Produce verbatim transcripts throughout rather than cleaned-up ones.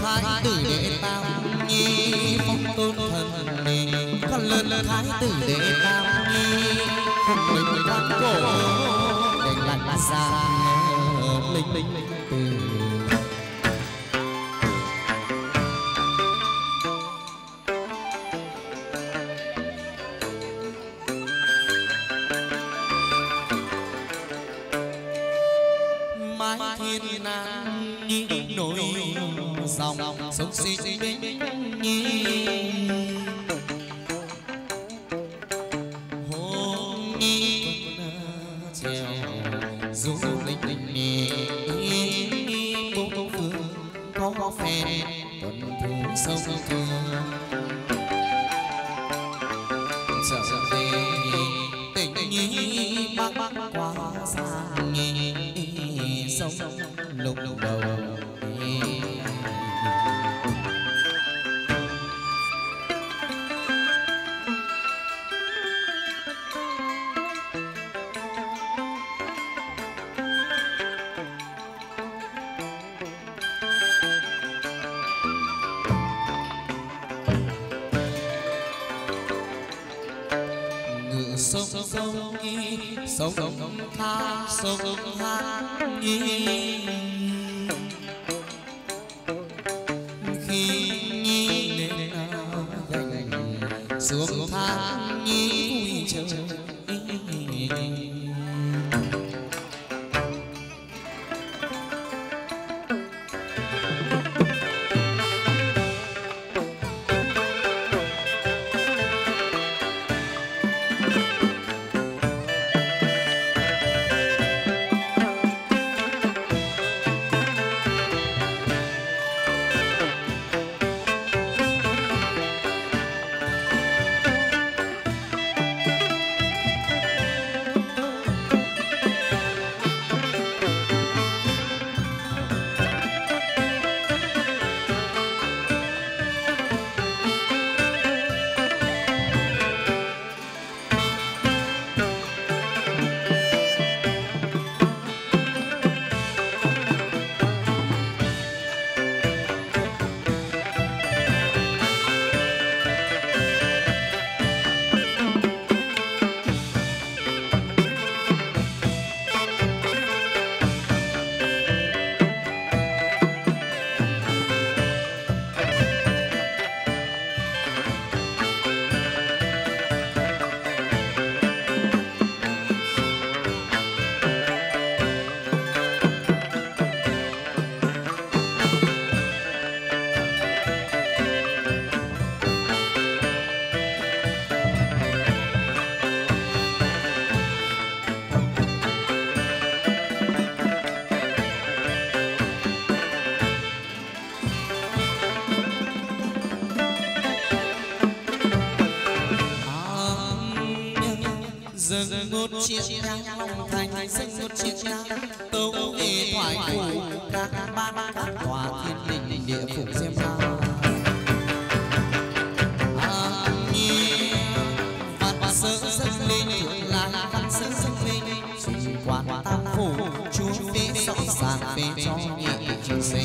thái tử đệ tam nhi phong tôn thần nì con lớn thái tử đệ tam nhi mình quan cổ để lạnh giang linh linh từ mái thiên nan nhi nổi dòng sông sinh binh nhi hôm nhi treo du linh linh nhi bốn phương có phe tuần thú sông thương trở về tình nhi bắc qua xa nhi sông lục đầu ngự sông sông nhi sông tha sông hát nhi khi nhi lên gành xuống thang nhi vui chơi dâng một chiếc nhang long thành dâng một chiếc nhang tấu về thoại phủ các ban các tòa thiên đình địa phủ xem ra văn sơ dâng lên thượng lại văn sơ dâng lên chỉ quan tam phủ chúa phế sẵn sàng phế cho nhị chư sinh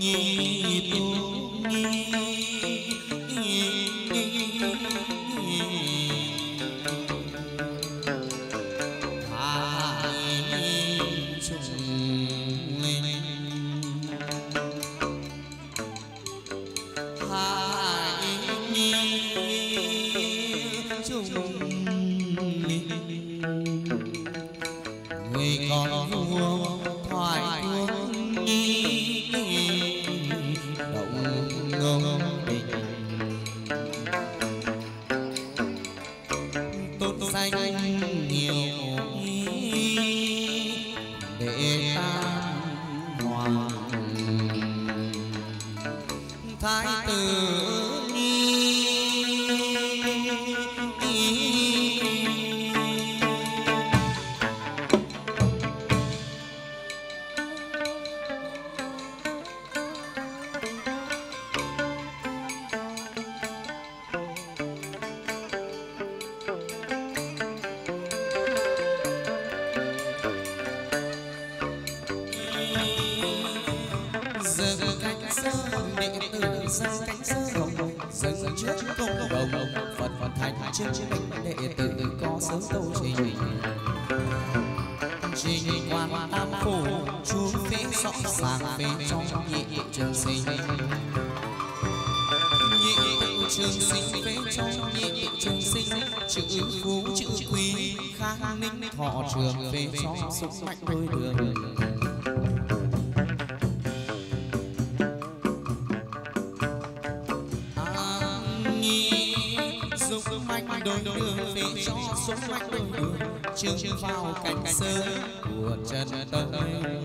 nhi tu nhi họ trường về cho sức mạnh đôi đường an nhi sức mạnh đôi đường về cho sức mạnh đôi đường trường vào cảnh sơ của trần tâm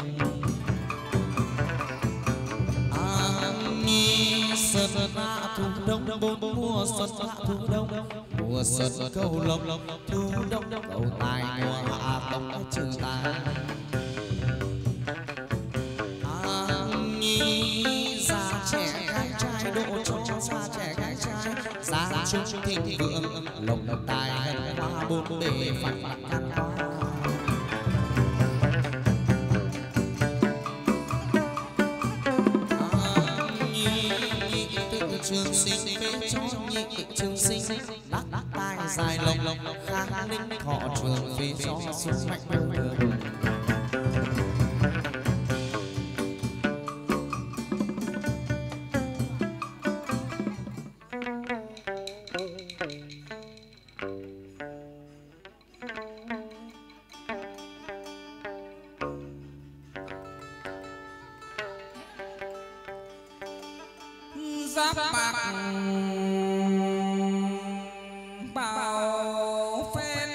an nhi sơn hạ thu đông bốn mùa xuân hạ thu đông mùa xuân câu lộc thu đông cầu tài mùa hạ tông trừ tà an nhi già trẻ gái trai độ cho già trẻ gái trai già trung thịnh vượng lộc tài hân hoa bốn bề phạt căn hoa an nhi tự trường sinh phế cho nhị trường sinh đắc đắc tai dài lộc lộc khang ninh họ trường phế cho sức mạnh đôi đường giáp bạc bảo phen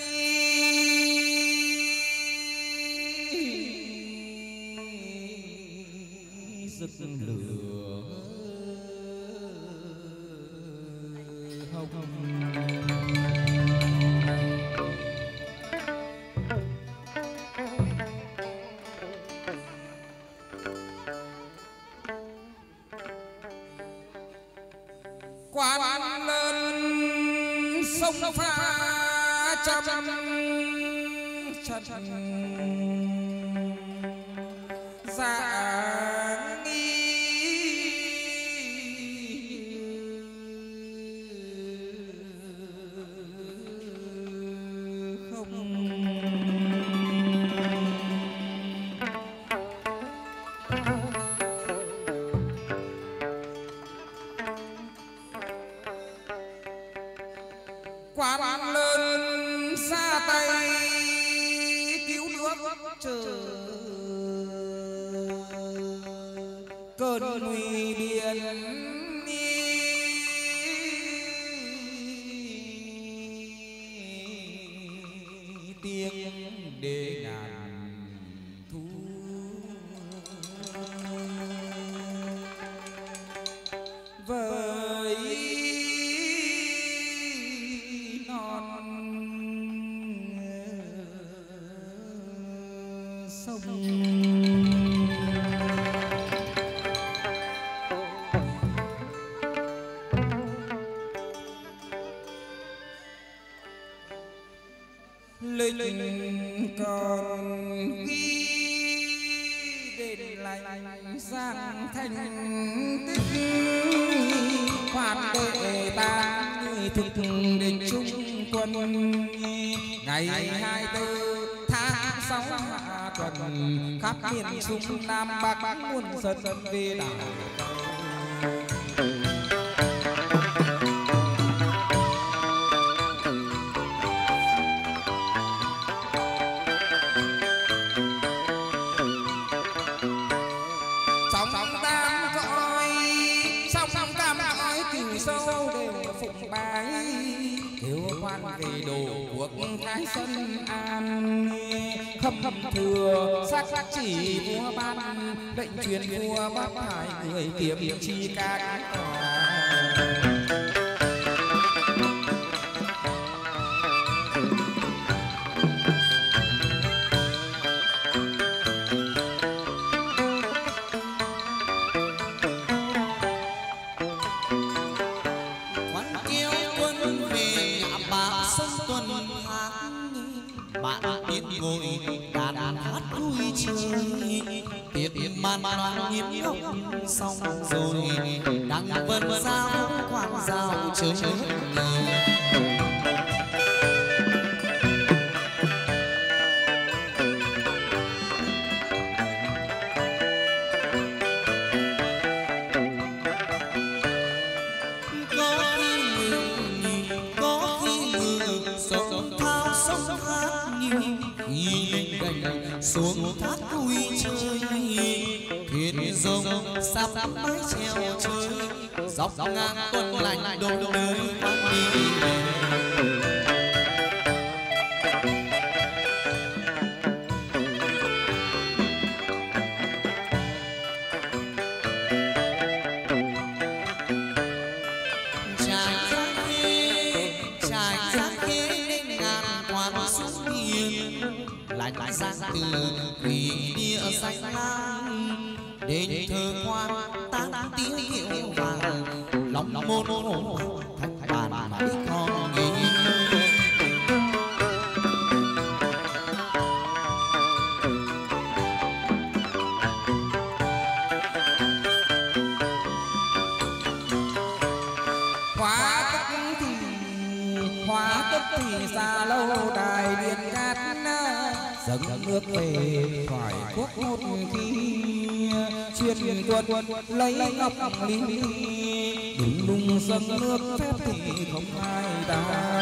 rực lửa hồng quan lên sông pha trăm trận dạ nghi không quan lên xa tay cứu nước chờ cơn nguy biên tiếng đê ngàn thu với lịch còn ghi đền lại lành sang thanh tích khoan đệ ta người thực định trung quân ngày hai tư tháng sáu hạ tuần khắp miền trung nam bắc muôn dân về đảo về đồ quốc thái dân an khâm khâm thừa sắc sắc chỉ vua ban lệnh truyền vua bắc hải người kiếm chi các ngồi đàn hát vui chơi tiết màn đoàn nghiêm ngọc xong rồi đang vân giao quan giao chơi xuống thác vui chơi thuyền rồng sắp mái treo chơi dọc ngang quân lạnh đôi nơi quang đi sang từ thủy địa xanh lam đến thơ quan tán tiếng hiệu vàng lòng môn hồn thạch bàn mãi con nghỉ hóa tức thì hóa tức thì xa lâu đài điện cát dâng nước về thoải quốc một khi chuyên tuần lấy ngọc lý đùng đùng dâng nước phép thì không ai ta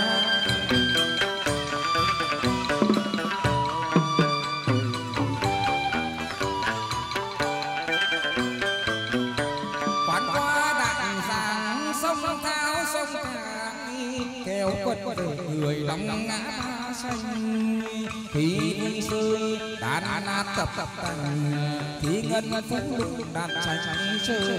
quán qua đạn giang sông tháo sông thang kéo quật về người đóng ngã ba xanh thì vui rơi đàn nát tập tập tành thì ngân phú lục đàn tranh chơi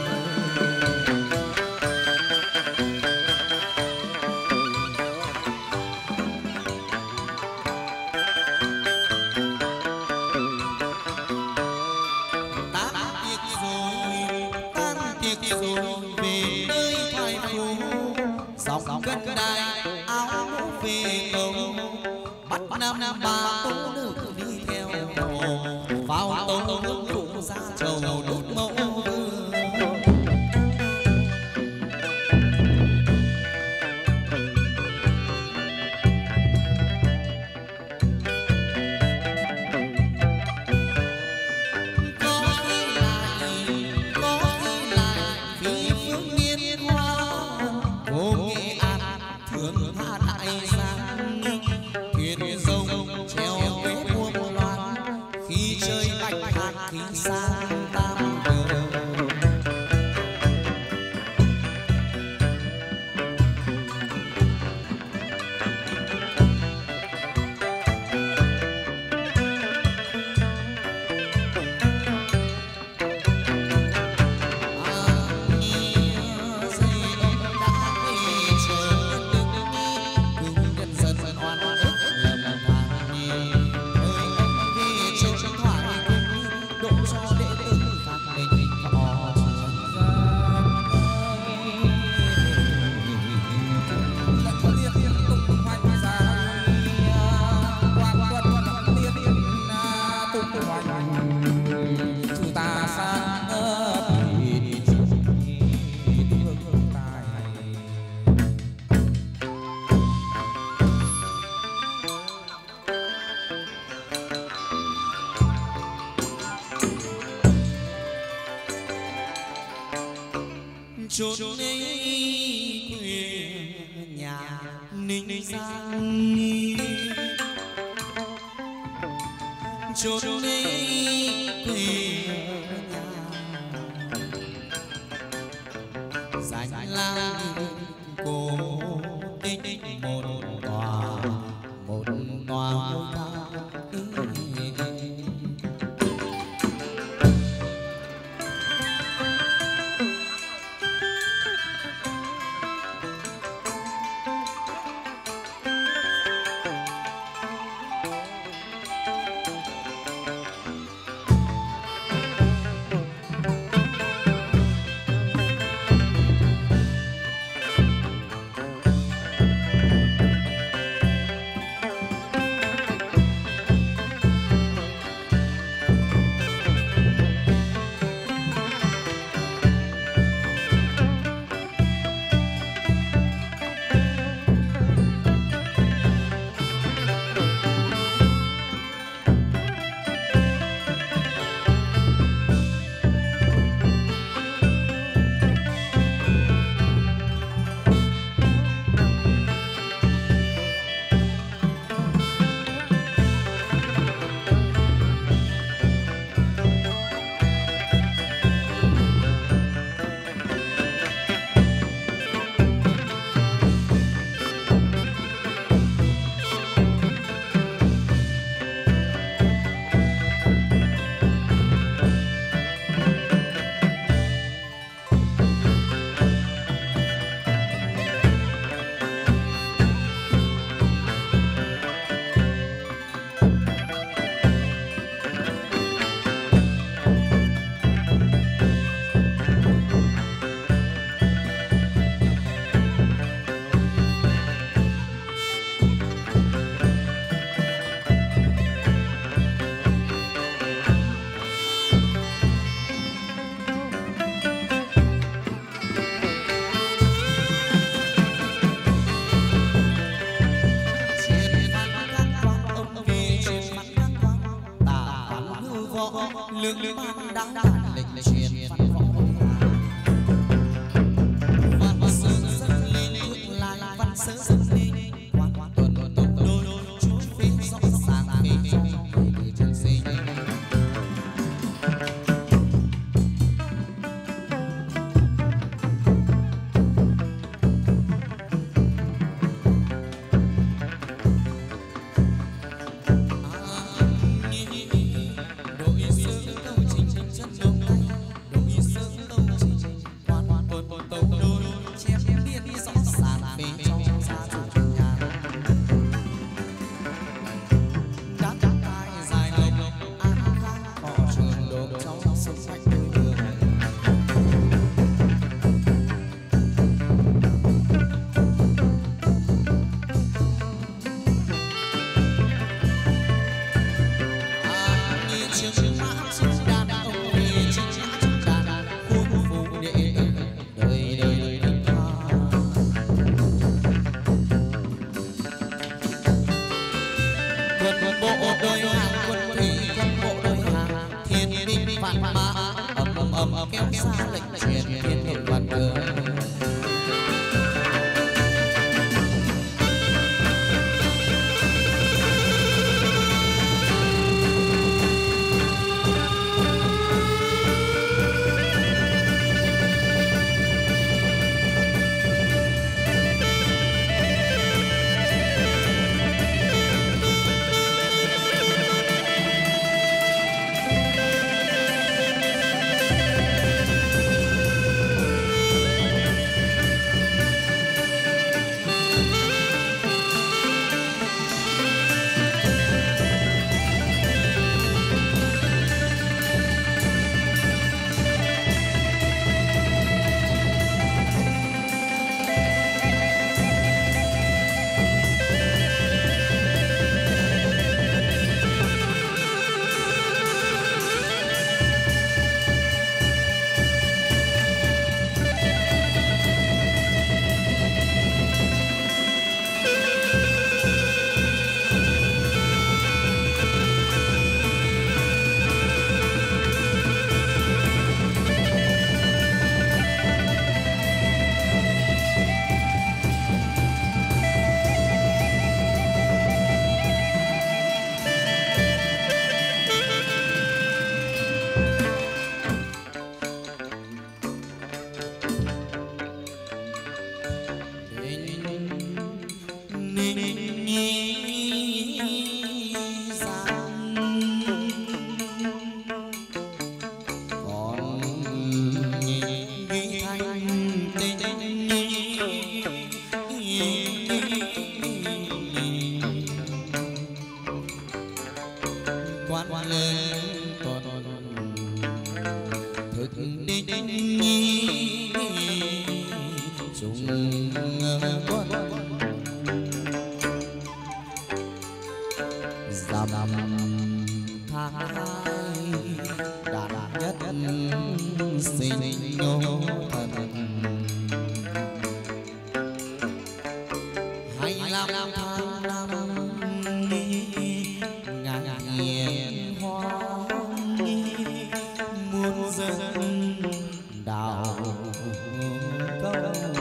tan tiệc rồi tan tiệc rồi về nơi thoại phố dòng cân đài áo về tàu bắt nam nam ba tố nữ đi theo vào tàu nước phụ ra chầu đốt mẫu chốn ấy quê nhà Ninh Giang, chốn ấy quê nhà danh lam cổ tích một tòa một tòa ngôi cao. Lương ban đã đàn lệnh truyền văn võ văn sớ dâng lên hương lại văn sớ dâng lên quan tuần tuần đôi chúa phê rõ ràng phê trong từ trường sinh. Kéo xa lệnh truyền thiên nội văn cơ. ứng đinh chúng quân dằm tháng hai đàn nhất sinh ngô thần hai mươi lăm tháng năm ngàn nghiền hoa muôn dân đào câu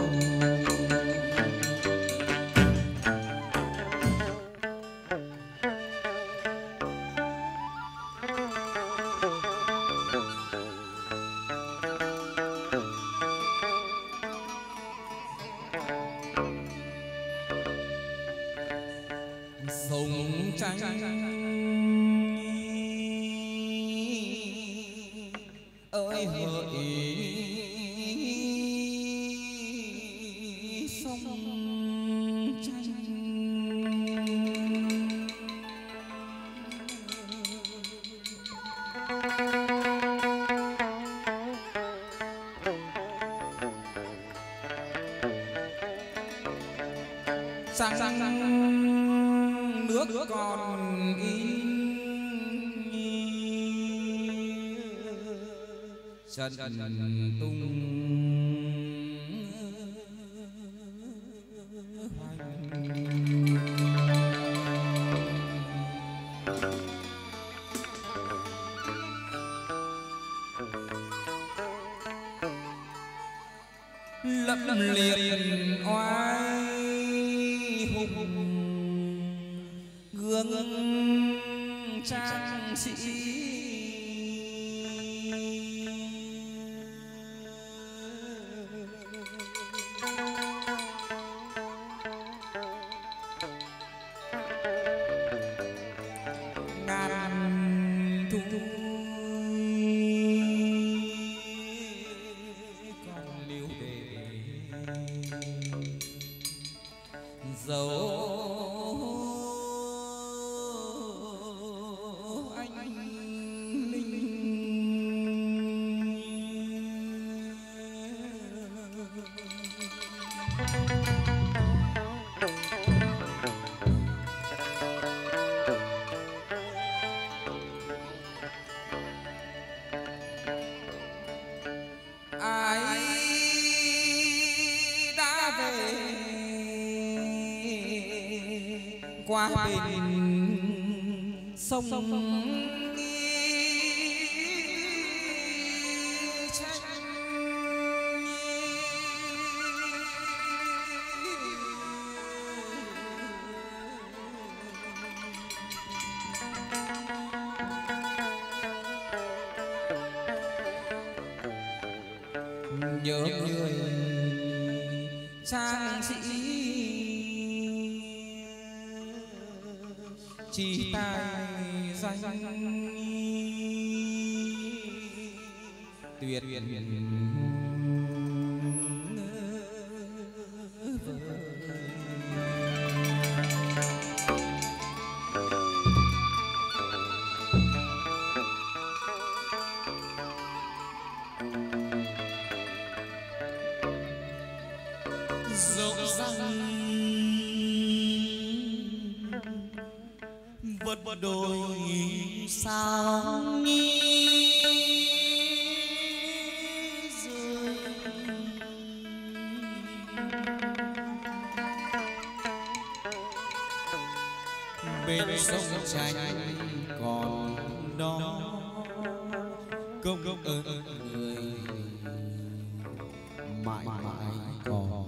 sông tranh ơi hỡi sông tranh sang sang nước còn in chân tung lẫm liệt oai hùng gương trang sĩ ngàn thu còn liêu để dấu ai đã về qua bên sông nhớ người trang sĩ chỉ tài danh tuyệt dẫu rằng vật đôi sao nghi rơi bên sông tranh còn đó công ơn người mãi mãi còn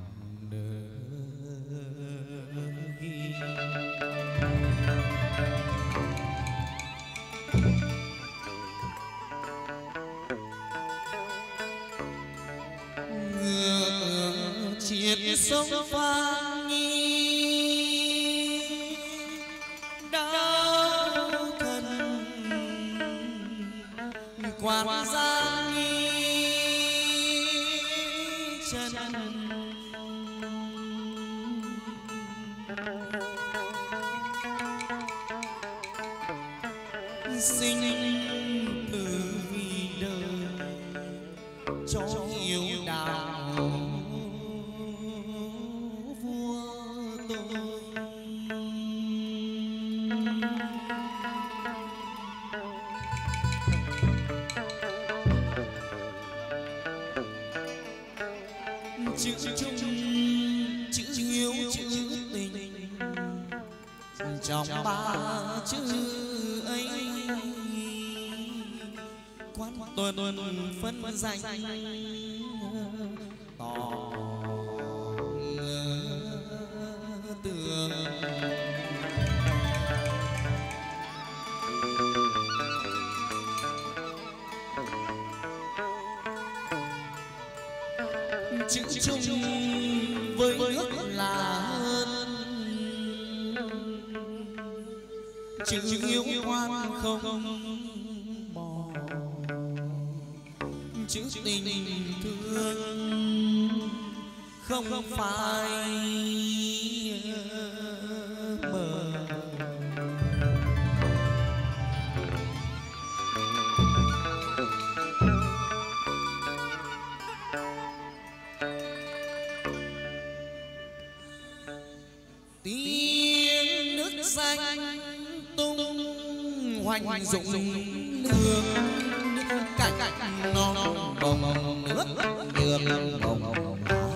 chiết sông pha nghi đau thân quan gia nghi chân sinh từ vì đời cho hiếu đạo vua tôi. Chữ chung chữ hiếu chữ tình trong ba chữ ấy quan tuần phân danh tỏ tường. Chữ chung với nước là hơn, chữ hiếu quan không bỏ, chữ tình thương không phải mờ. Tiếng nước xanh tung hoành rụng nước cảnh non bồng nước đường bồng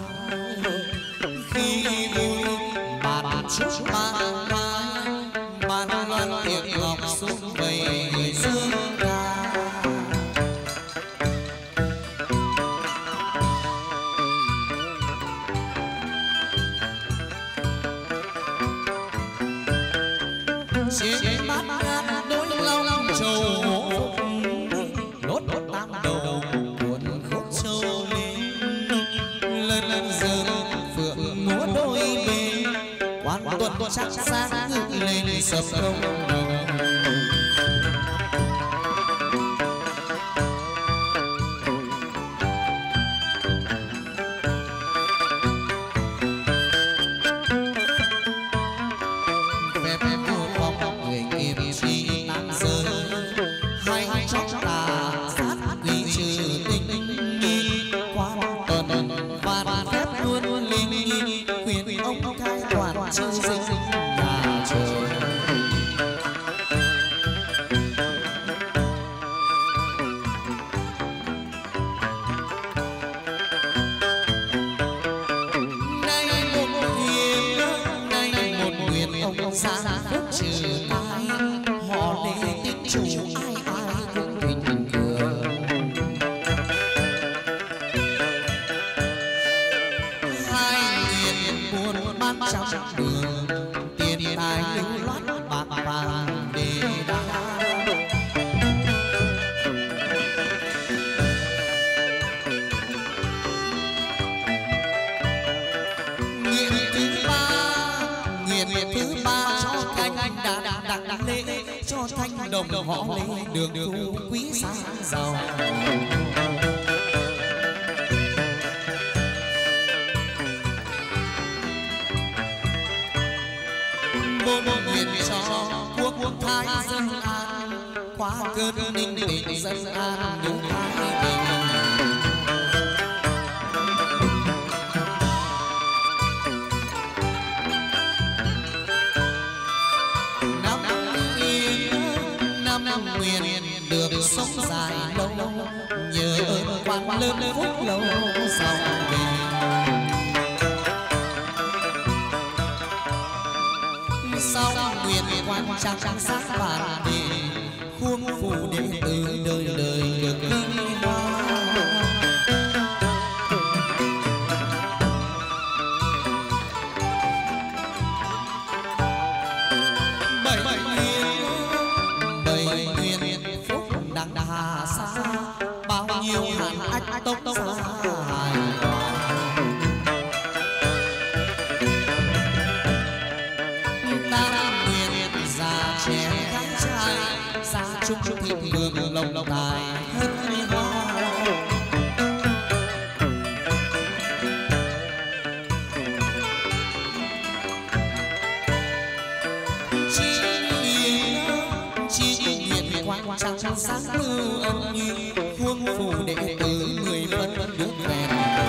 khi vui bàn chúc ban mai ban loan tiệc ngọc xuống về người dương ca. Trên bát ngát đôi long trầu đốt đốt tam đầu cuốn khúc châu lên lần lần giờ phượng múa đôi bên quan tuần chắc sáng ngự lên sập không đồng. Đồng họ lấy đường đường quý sang giàu. Bốn nguyện cho quốc quốc thái dân an, qua cơn ninh định dân an nước thái bình. Nguyện được sống dài lâu nhờ ơn quan lớn phúc lâu sau mình. Sau nguyện quan trang sát bản đề khuôn phù đệ tử đời đời được vinh hoa. Bao nhiêu hàn ách tốc tốc dài ta nguyện già trẻ gái trai xa chúc thịnh vượng lộc tài hân hoa. Chỉ nguyện quan trang sáng tư ân nhi khuôn phủ đệ tử mười phân nước vẹn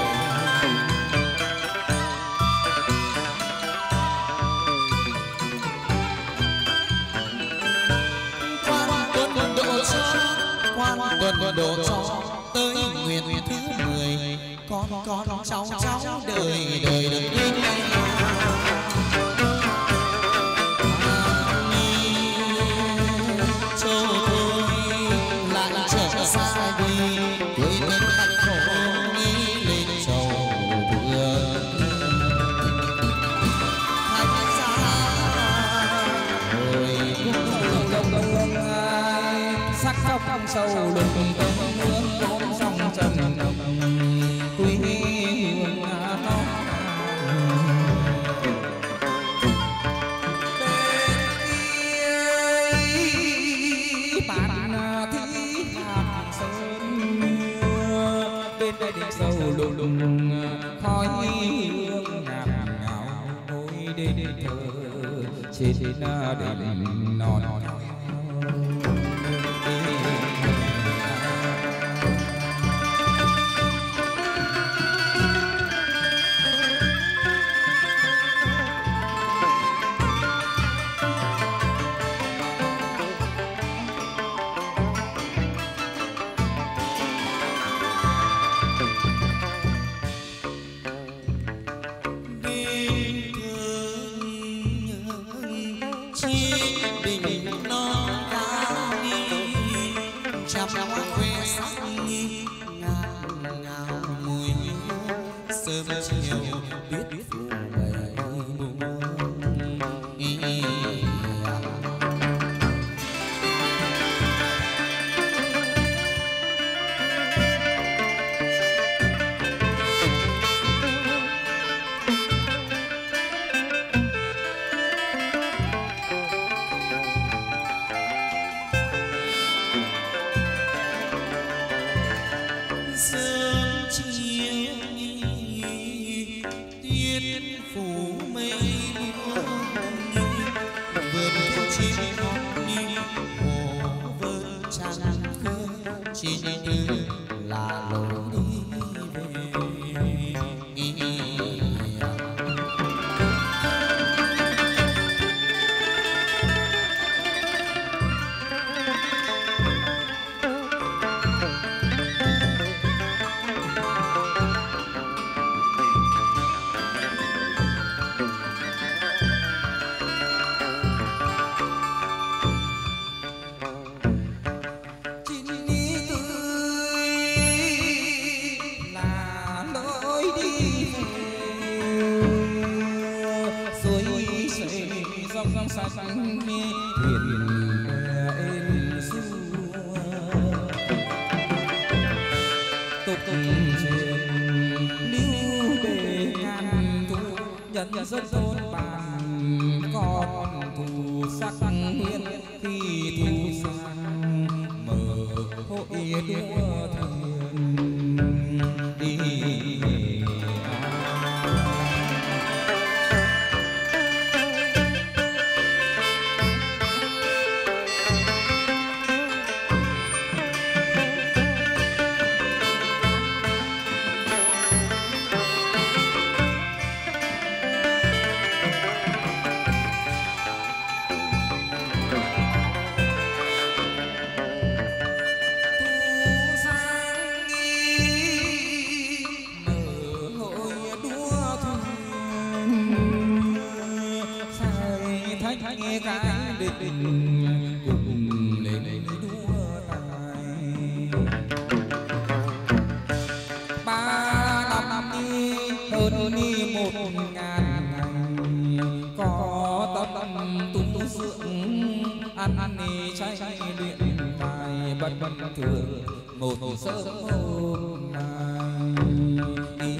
quan tuần độ cho quan tuần độ cho tới nguyện thứ mười con con cháu cháu đời đời được yên châu thôi lại trở xa đi quê nhân khắc khổ nghĩ lên chầu vừa thành ra rồi cũng đông đông ai sắc trong sâu lùng đông hương bốn sông trầm quý hương nó sâu lùng lùng khói hương ngạt ngào ngồi đền thờ trên đền non dân thôn bàn con thù sắc hiên khi thù sang mở hội đua thuyền đi cùng lên đua tài ba năm đi hơn đi một ngàn ngày có tâm tu dưỡng ăn ăn đi trái luyện tài bất bất thường một sớm hôm nay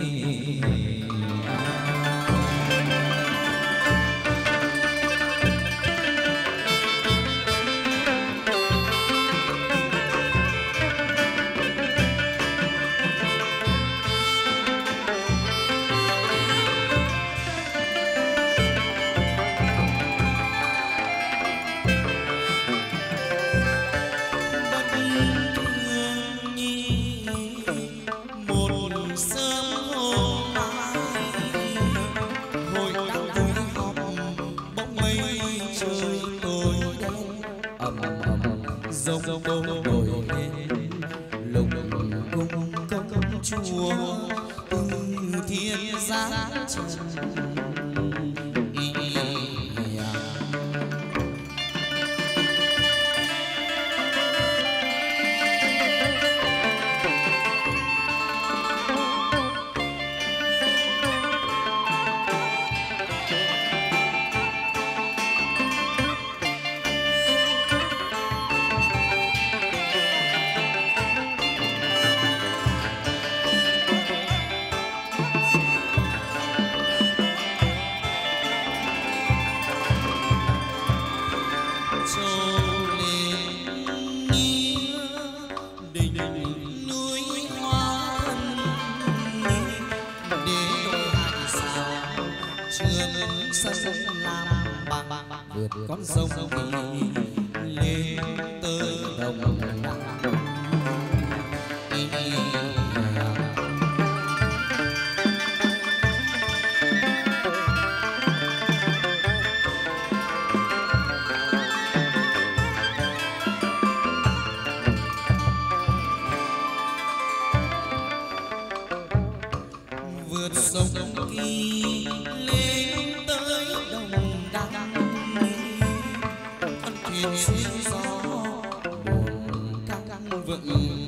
con sông lên tới đồng vượt sông kỳ lên tới đồng đăng con thuyền xuyên gió buồn căng vững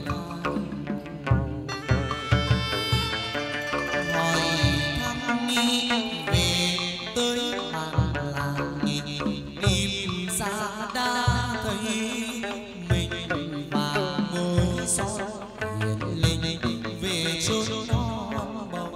hỏi thăm nghi về tới bản làng tìm ra đã thấy mình và mơ gió hiền linh về chốn non bồng.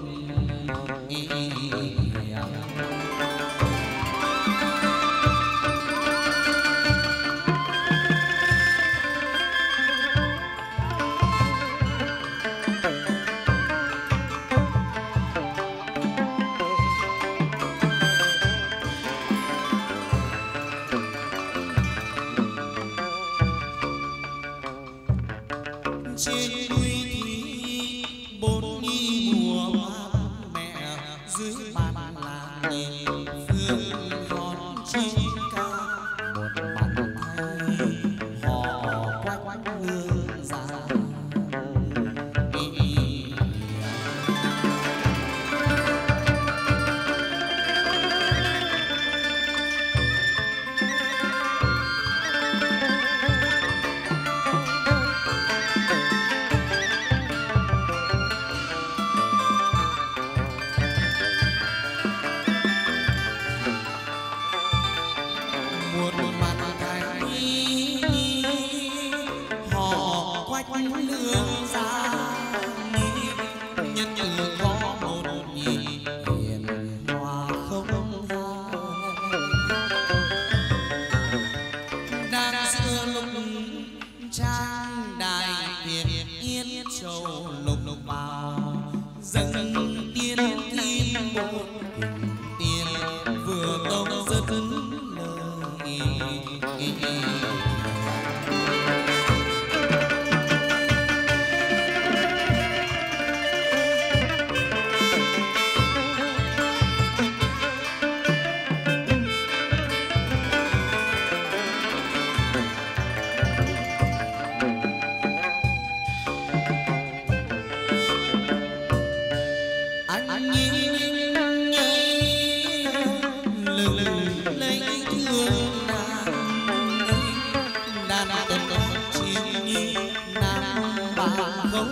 Trên núi thì bốn nhi mùa mát mẹ dưới bàn là nhìn phương hòn chim ca một bàn thay họ quanh hương già. Một mặt cánh họ quanh lương ra nhân từ có một nhịp hiền hòa không hai đang giữa lúc trang đài Việt Yên châu lục lục vào dâng tiên kim một tiền vừa tông rất anh nhìn lừng lấy thương nàng đàn tần chim nhi nàng bà không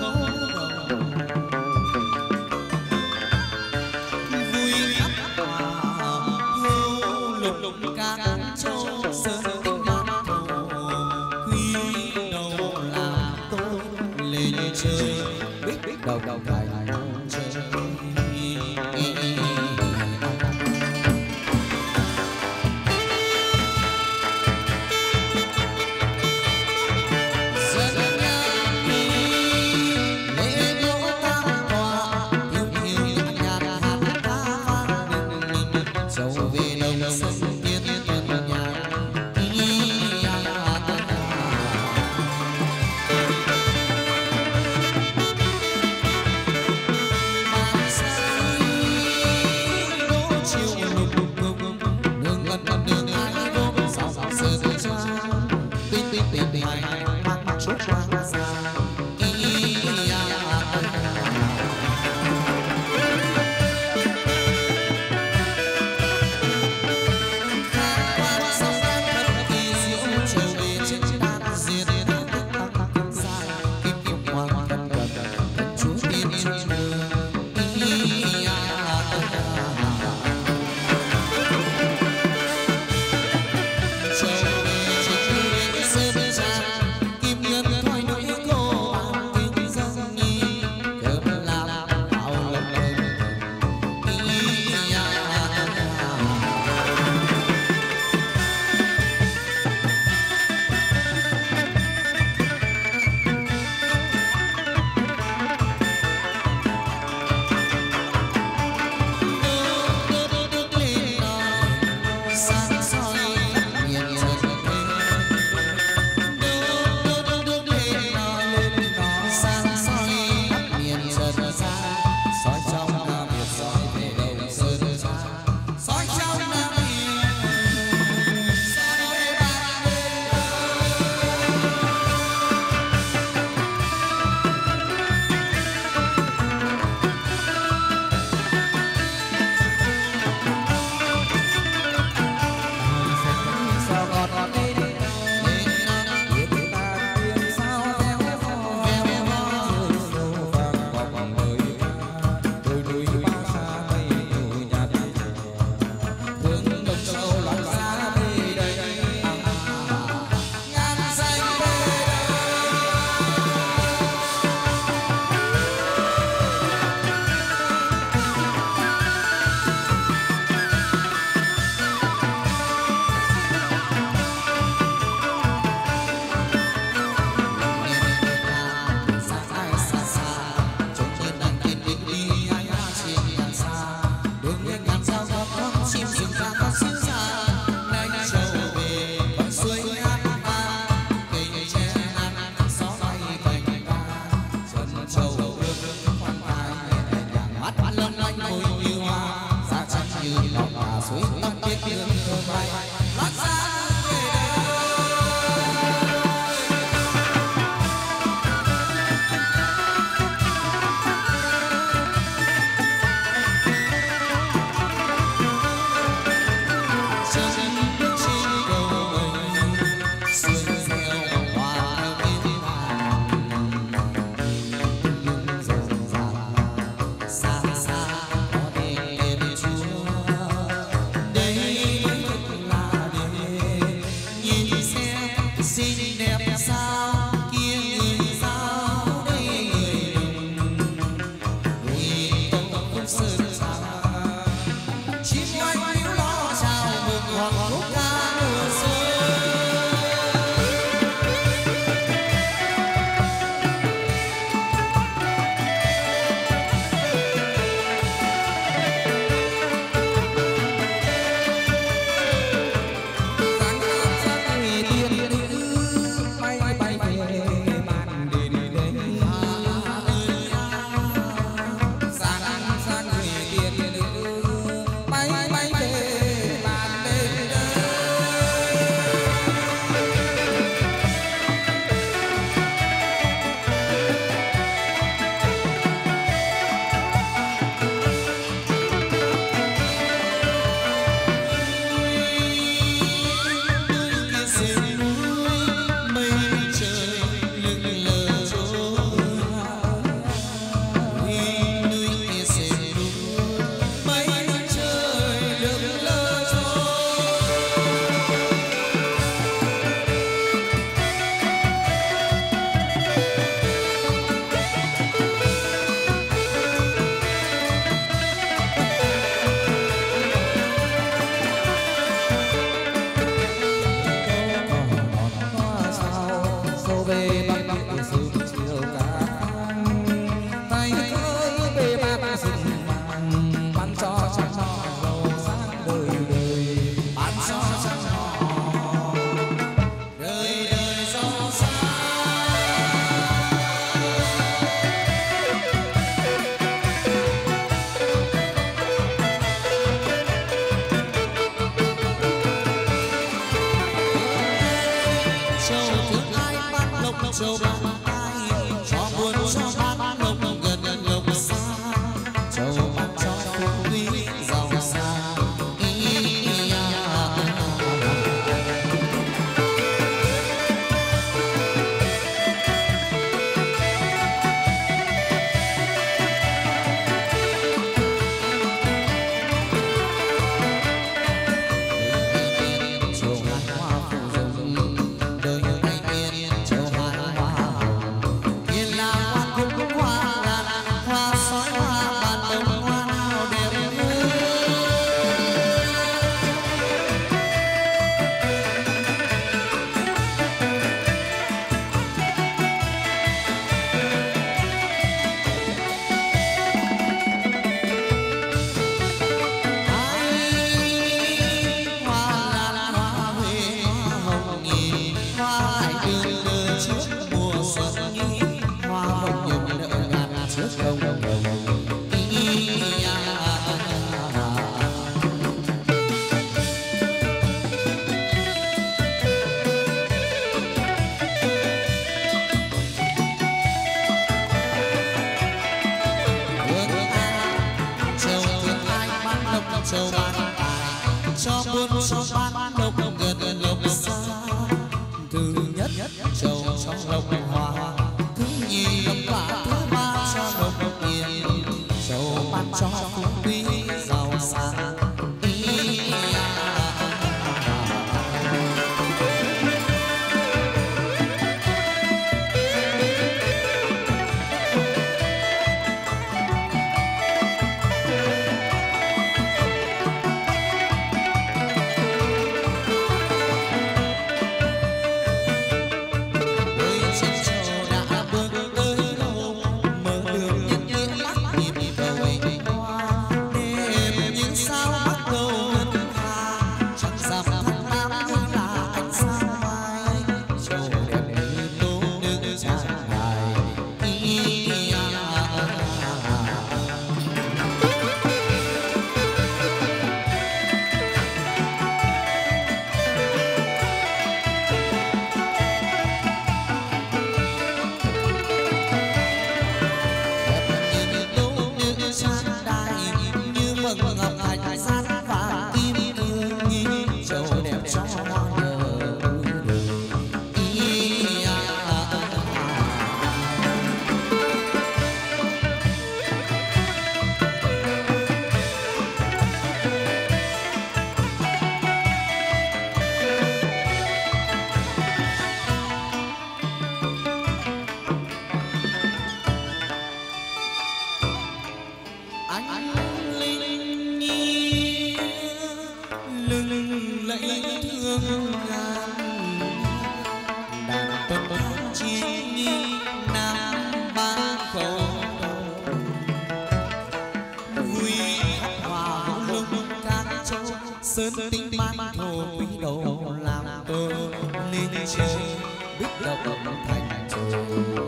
vui khắp hòa hô lục lục các châu sơn tinh ngát thổ huy đầu làm tôi lên chơi bích đầu đầu cài chơi. Hãy trước công đồng châu ban tài cho buôn cho bán lộc gần lộc xa thứ nhất châu cho lộc hoa thứ nhì lộc quả thứ ba cho lộc tiền châu ban cho phú quý giàu sang sơn tinh ban thổ quý đầu làm tơ nên chơi biết động thành trời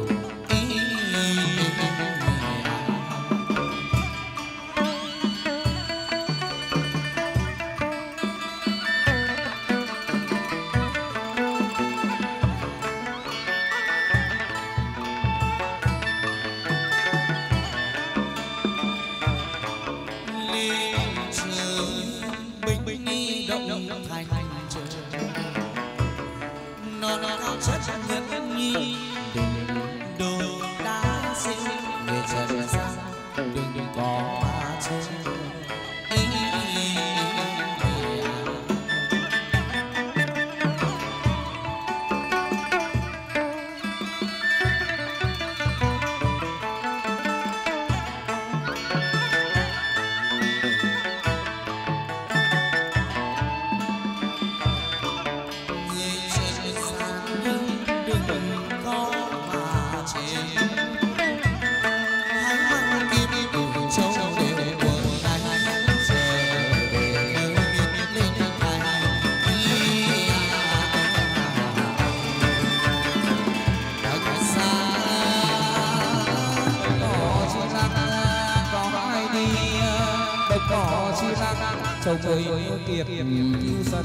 sông ơi kiệt cứu dân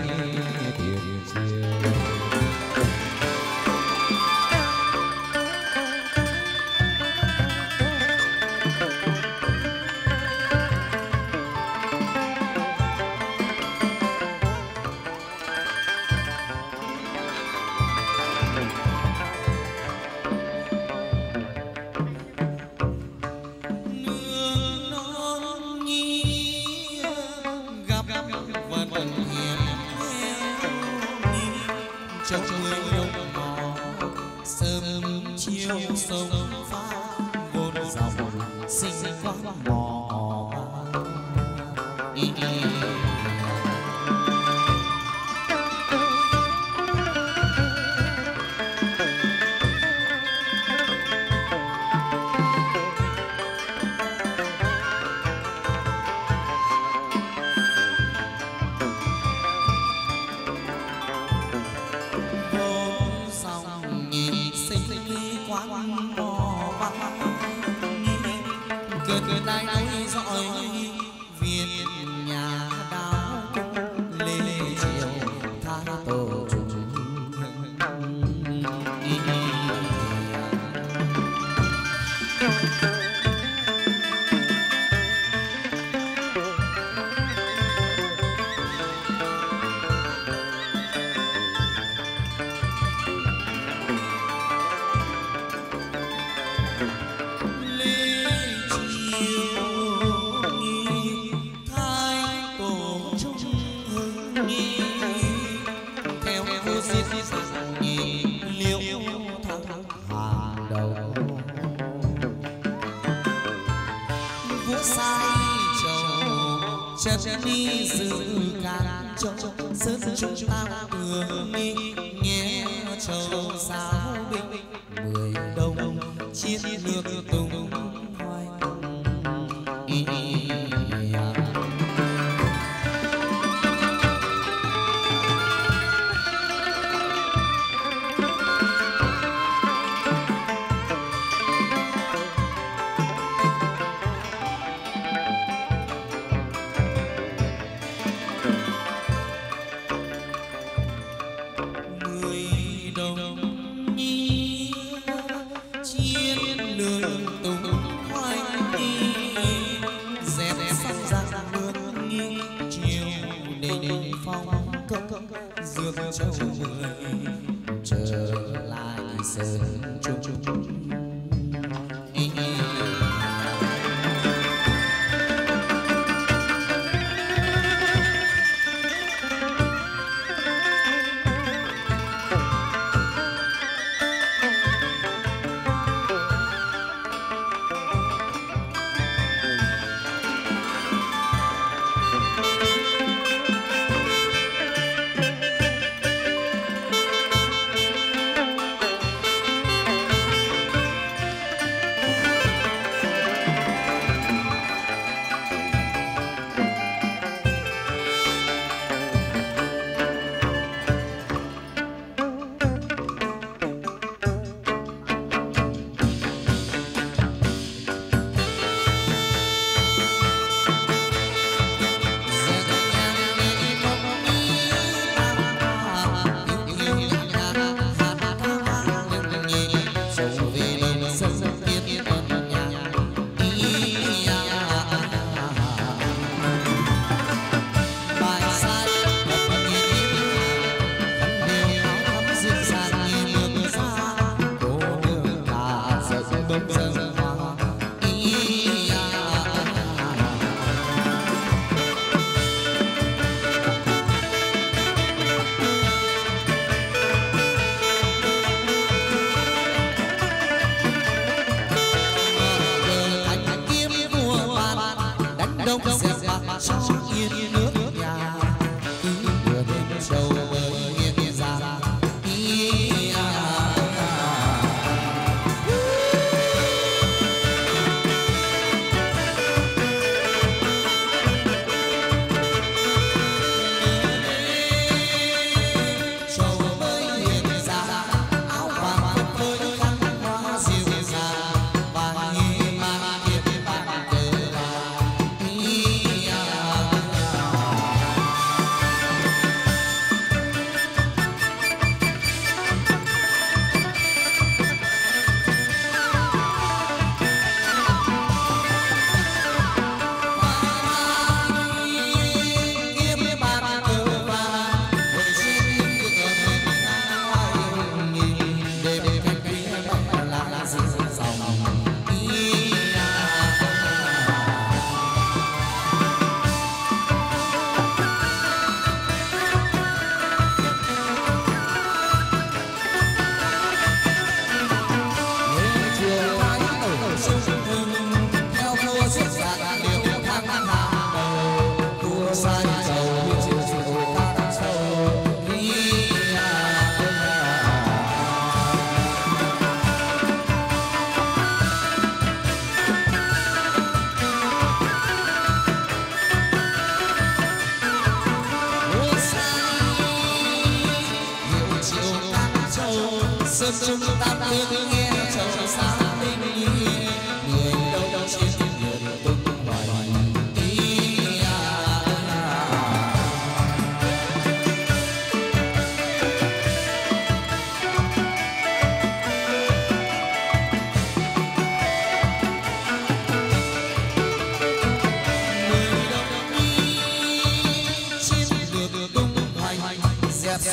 tiền chiều quán bò băng cơn đai núi dõi viên nhà đào lê chiều tha tổ trùng chân đi dự càng châu sơn chúng ta đường đi nghe châu sao bình mười đông chiến lược tung hoài trở lại sơn trung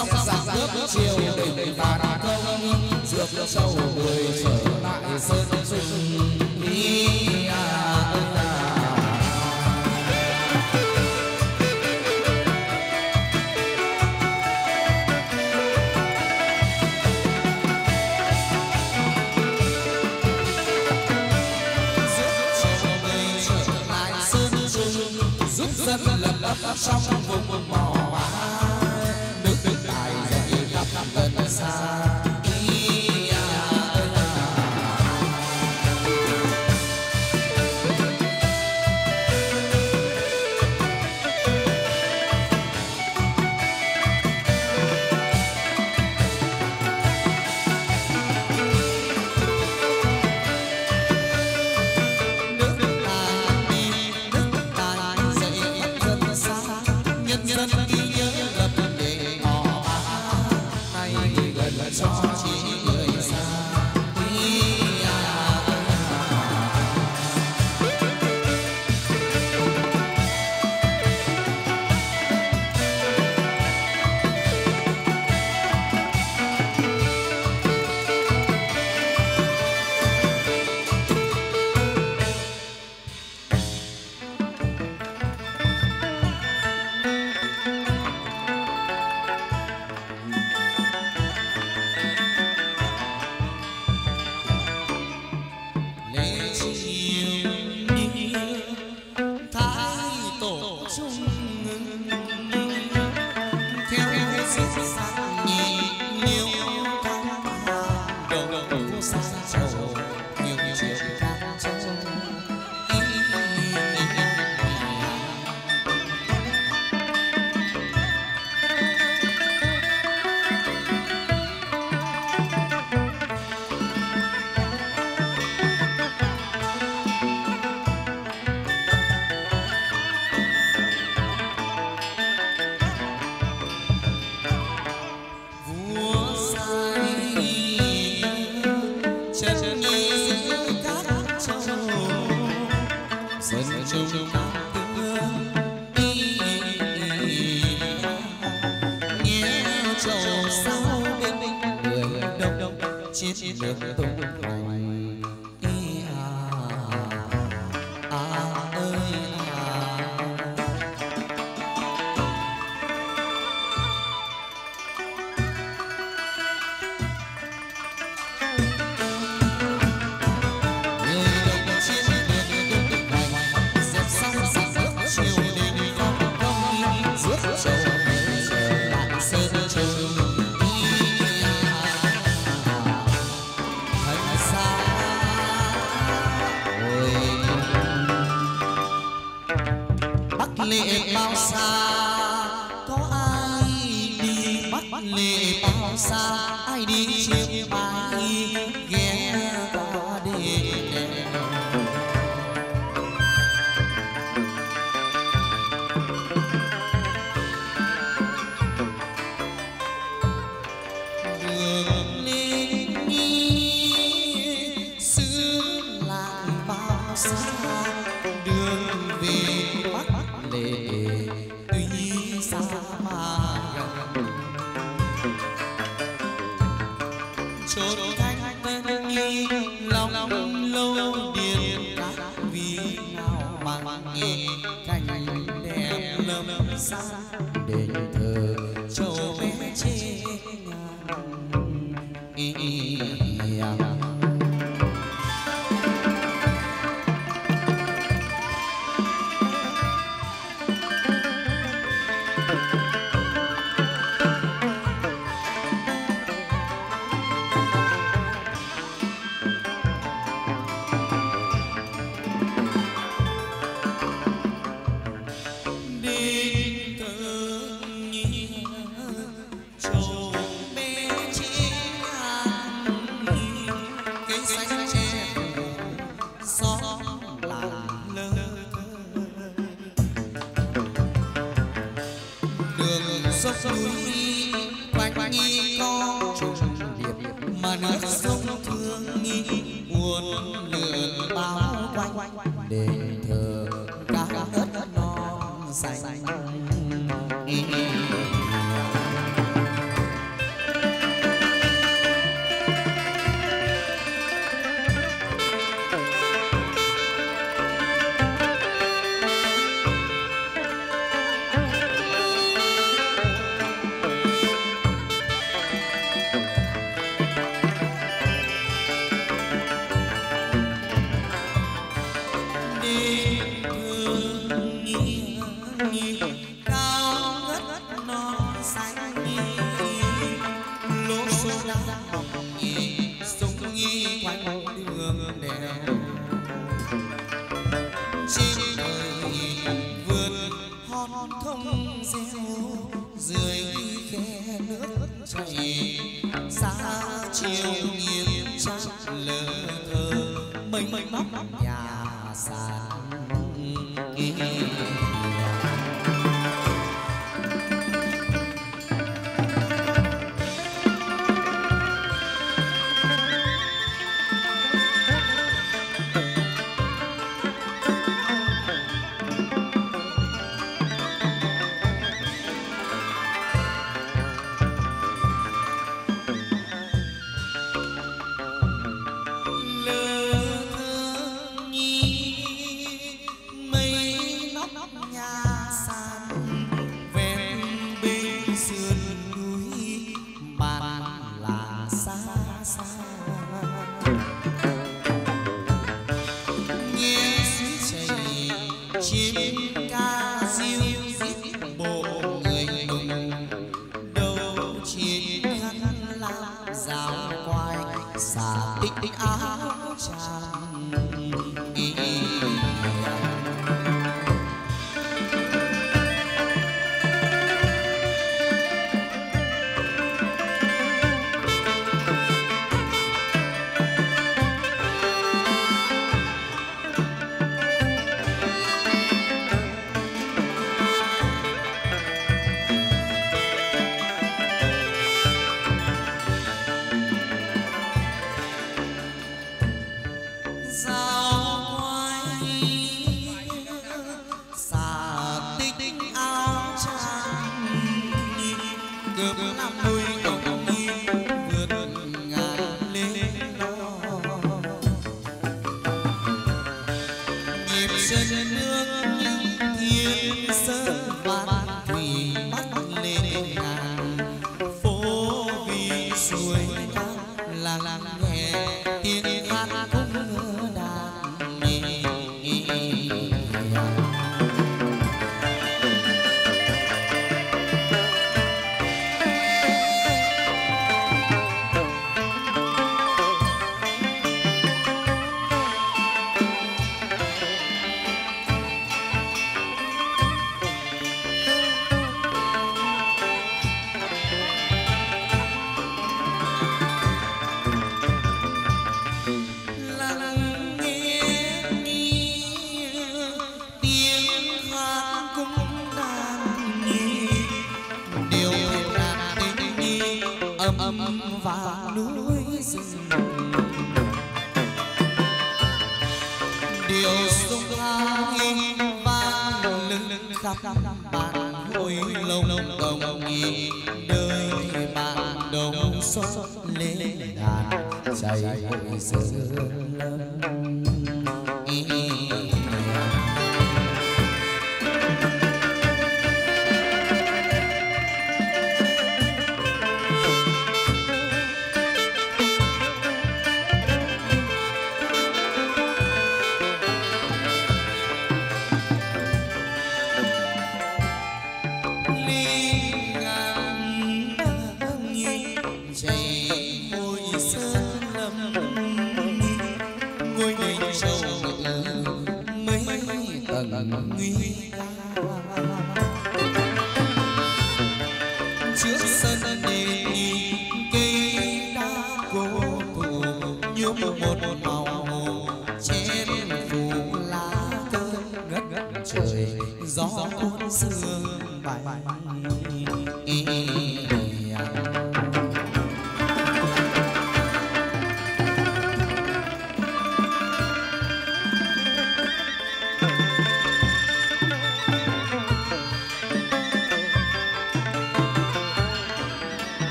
xong giặc cướp triều đình phản công, rước châu người trở lại sơn dung. Ý à ơi à. Dân lập ấp trong vùng mỏ má, nước nước tài dậy khắp gần xa. đường đèo trên đời vườn hòn thông reo dưới khe nước chảy xa chiều nghiêng trăng lờ thơ mênh móc nhà sàn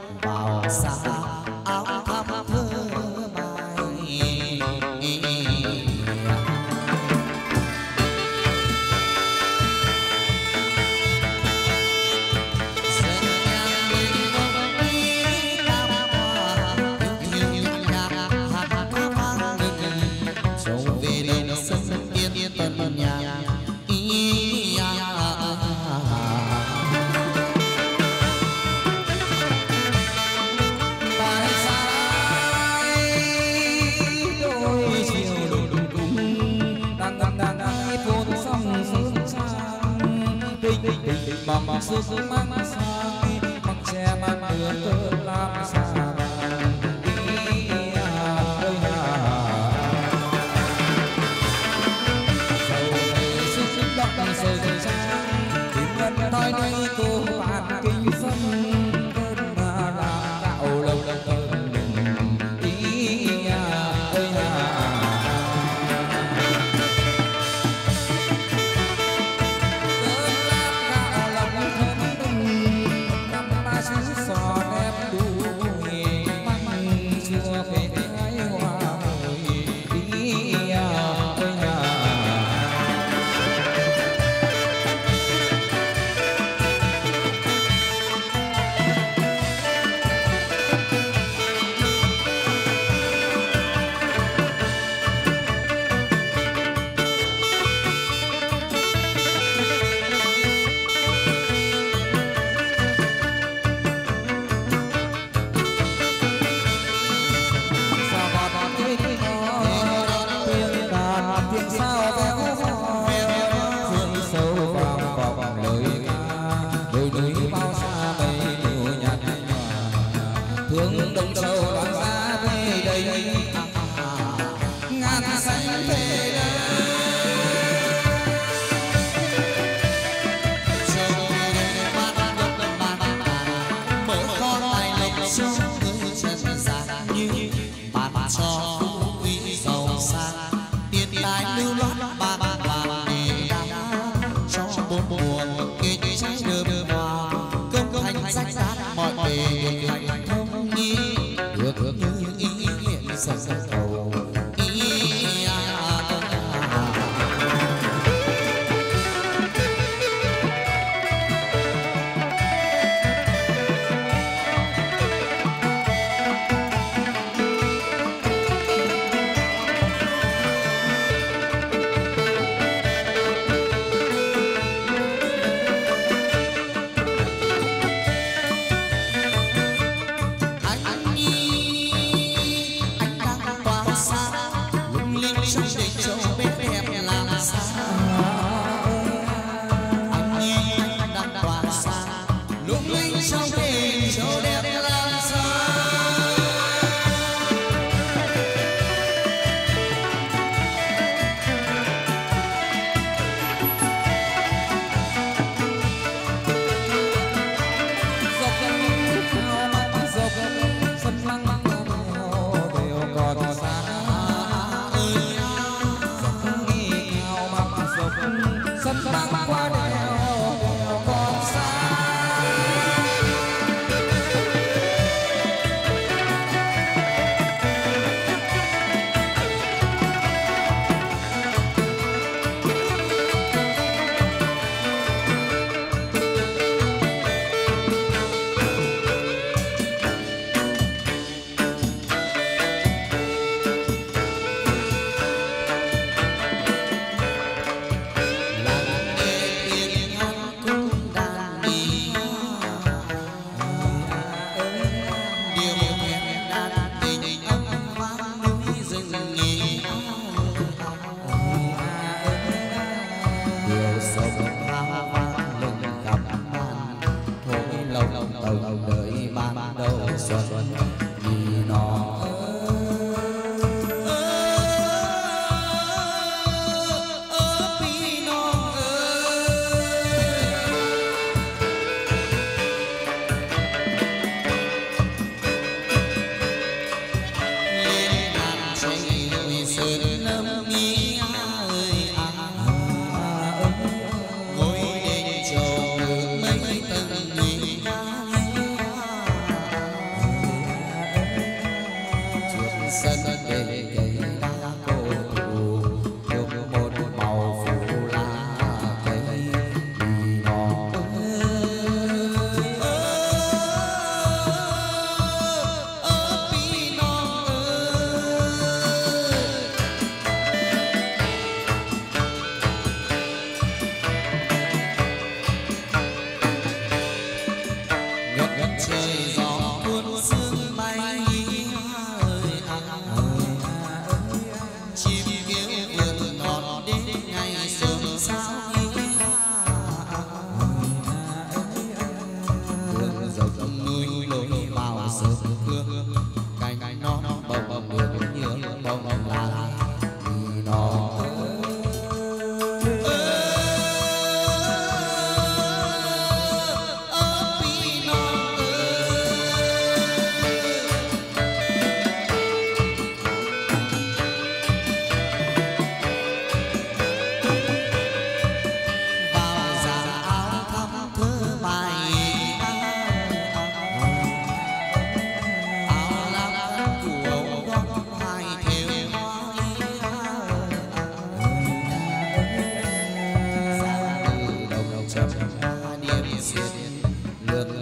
vào xa áo thắm thơ mai mầm sức mang sang mặc che mang đường cơn làm xa nói đi cô bạn kinh phân cơn mà làm cạo lâu lâu cơn ý à ơi à cơn làm cạo lòng thân năm ba xứ sò đẹp đủ măng chua phê thái hoa ý à ơi à thương đông sâu đoán xa về đây ngàn xanh về đây sông về mắt đốc mắt mở con tay lộc sông người chân gian như bàn cho phú quý giàu sang tiền tài lưu loát ba ba ba để đam cho bốn mùa kê trái đơm hoa công thành danh giá mọi bề được thành thông nghi được như ý hiện sầu cầu ý à trong đỉnh châu bên đẹp làm sao anh nhi anh đang tỏa xa lung linh trong đỉnh châu đẹp làm sao dọc núi cao mắt dọc sân măng đều còn xa sân băng qua đèo còn xa đời ban đầu xuân vì nó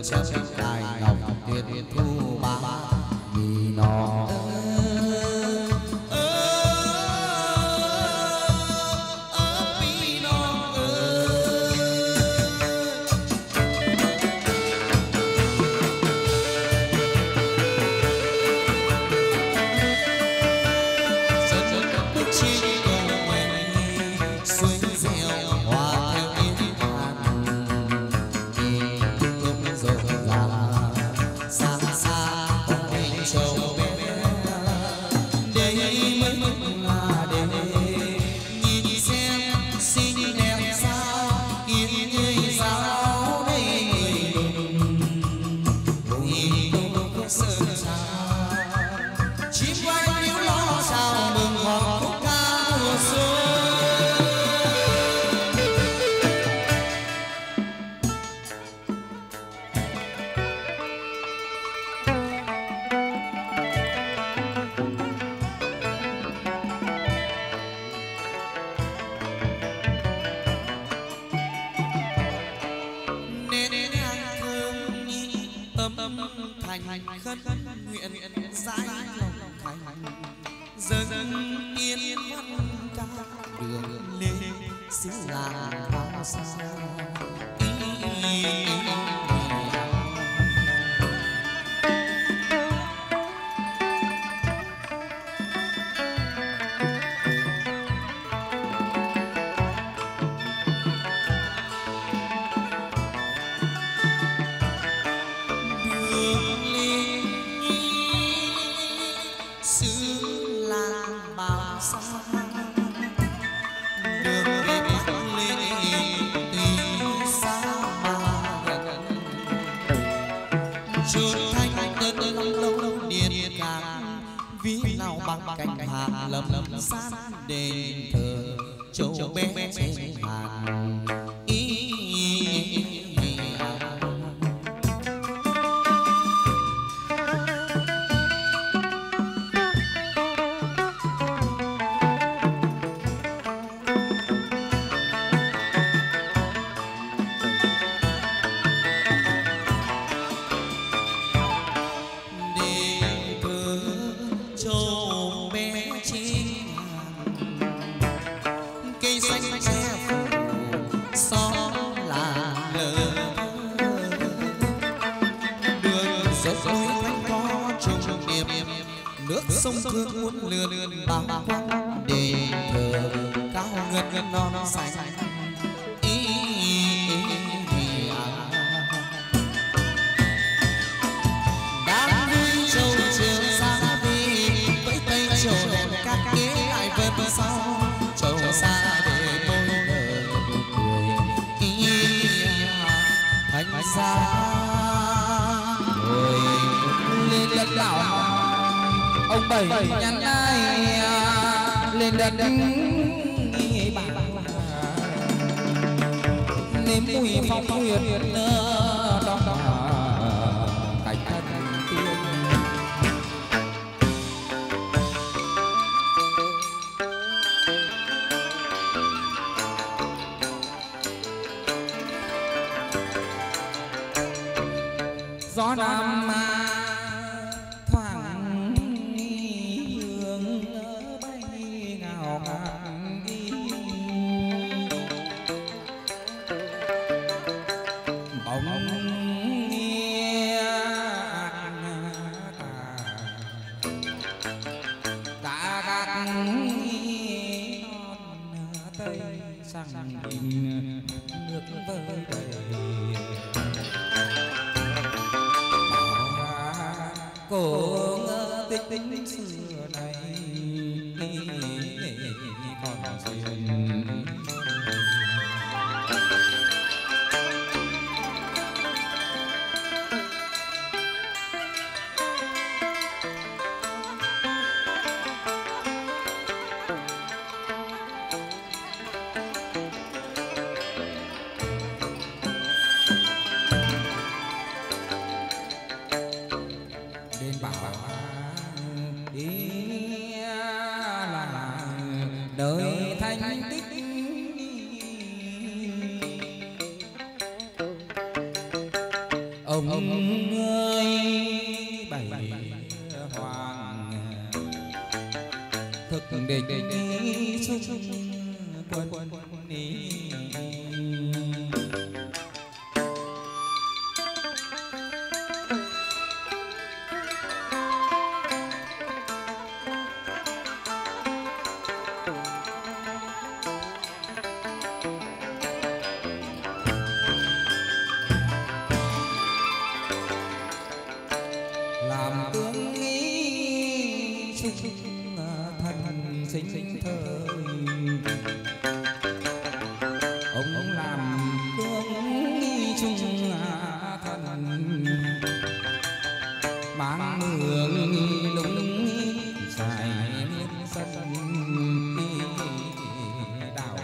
chấm cài ngọc tuyệt thu ba vì nó sông thương uốn lượn bao quanh đền thờ cao ngất non xanh ý đám vui châu trường xa đi với tay trầu đèn các kế lại vân sau trầu xa để môi nở nụ cười ý thành xa người lên đất đảo ông bảy nhăn ai lên đất bạc nếm mùi phong nguyệt đó cảnh thân tiên gió nam đời thành tích ông ơi bảy hoàng thực định xung quân đi sinh thời ông làm tướng trung thần mang mường lũng dài miên sân đảo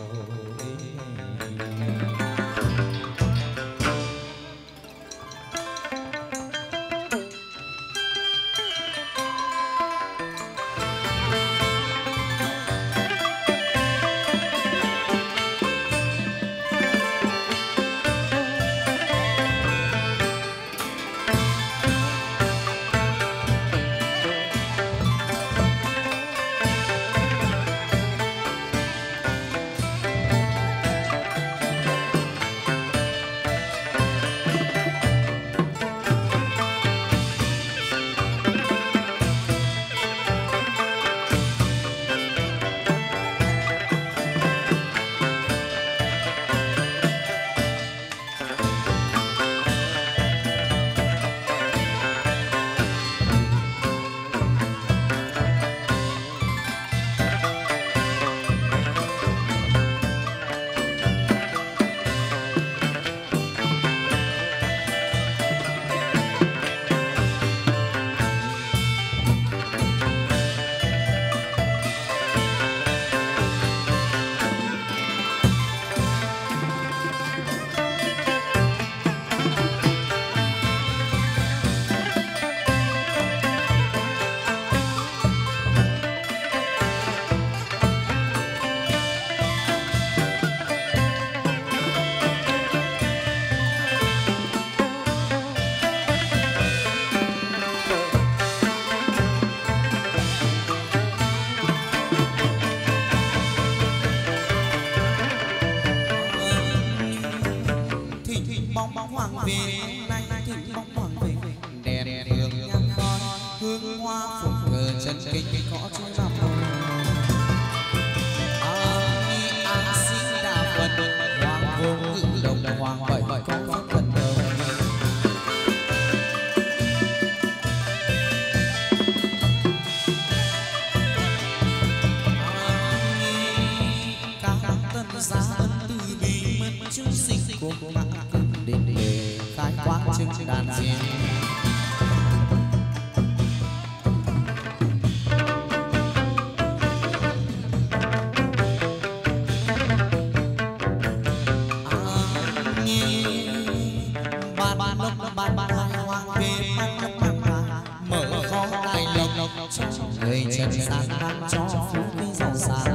người trần gian ban cho phú quý giàu sang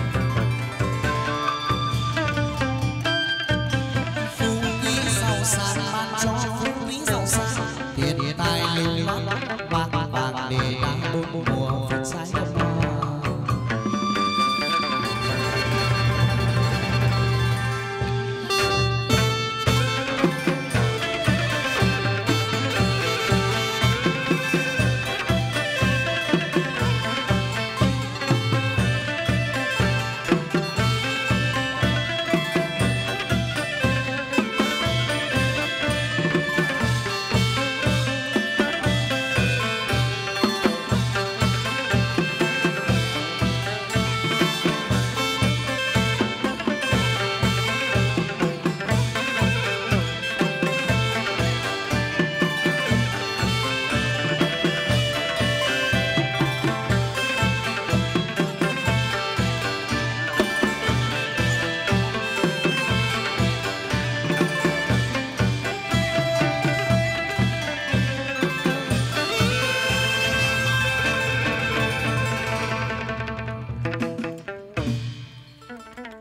phú quý giàu sang ban cho phú quý giàu sang tiền tài lưu loát bạc vàng để đang bốn mùa phật trái đông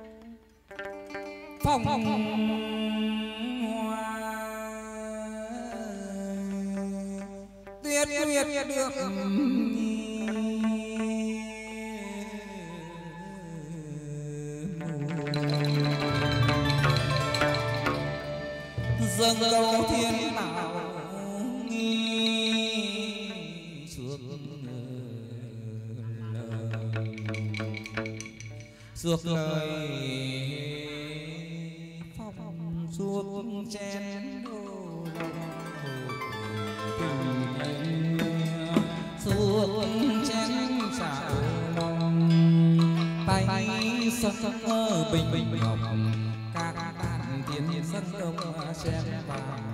phong hoa dâng câu thiên bảo suốt lời phong suốt chén đô tình suốt chén xạo lòng tay sắc bình bình ngọc các đàn tiên sân đông xem vàng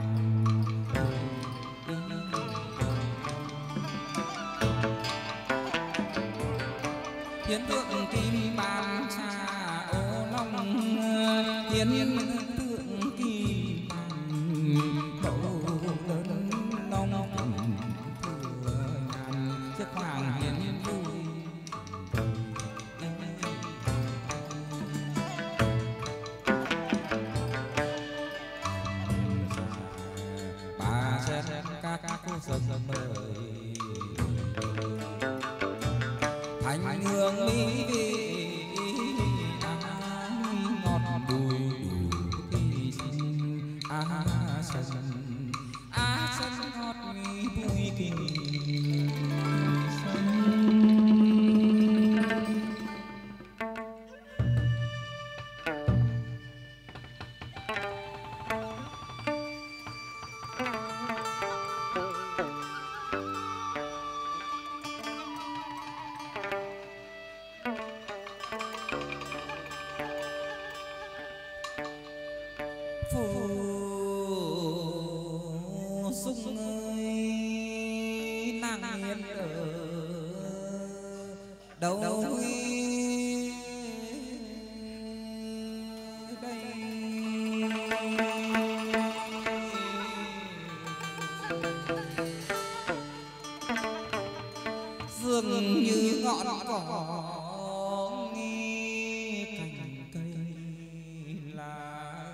thiên tượng kim ban trà ô long thiên tượng kim bầu lớn long thừa ngàn chiếc hoàng hiền vui bà xét các cô sân mời thành hương mỹ vị ngọt bùi đủ kỳ xin á sân á sân ngọt bùi kỳ đâu đây dường như ngọn cỏ nghi cành cây lá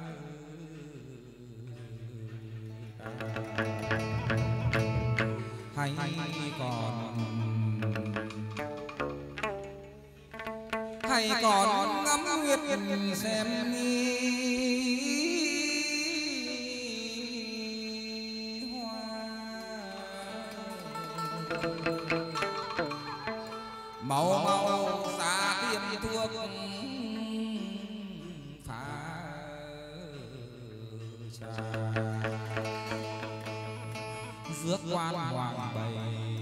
hay còn hay còn ngắm nguyệt xem hoa màu màu xa tiêm thuốc phá trà rước quan hoàng bày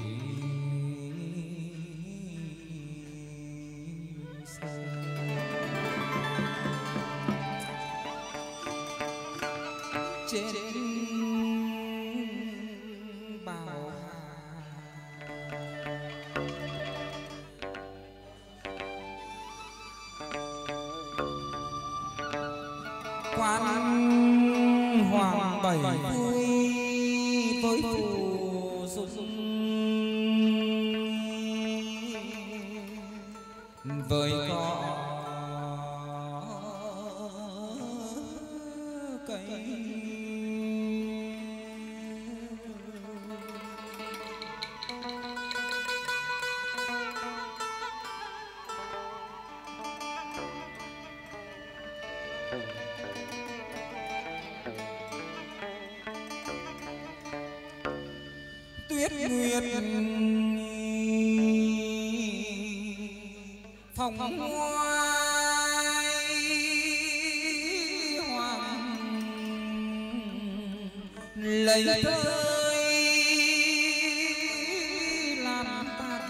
trên bào quan hoàng bảy vui với phù dung với cỏ cây tuyết nguyệt phong hoài hoàng lấy tới làm tắt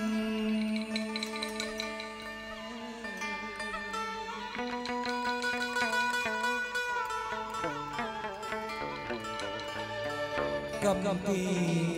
cầm kỳ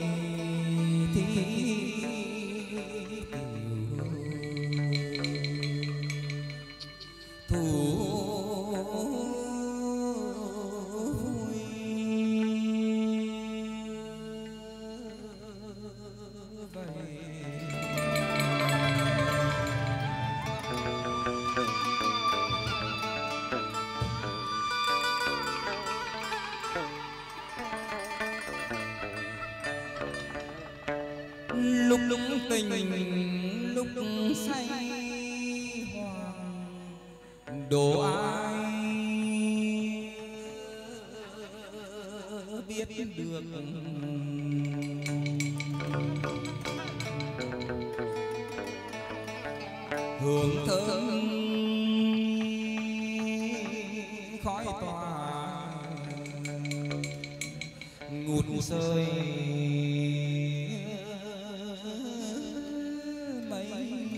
lúc lúc tình lúc say hoàng đố ai biết được hương thơm khói tỏa ngút rơi mây.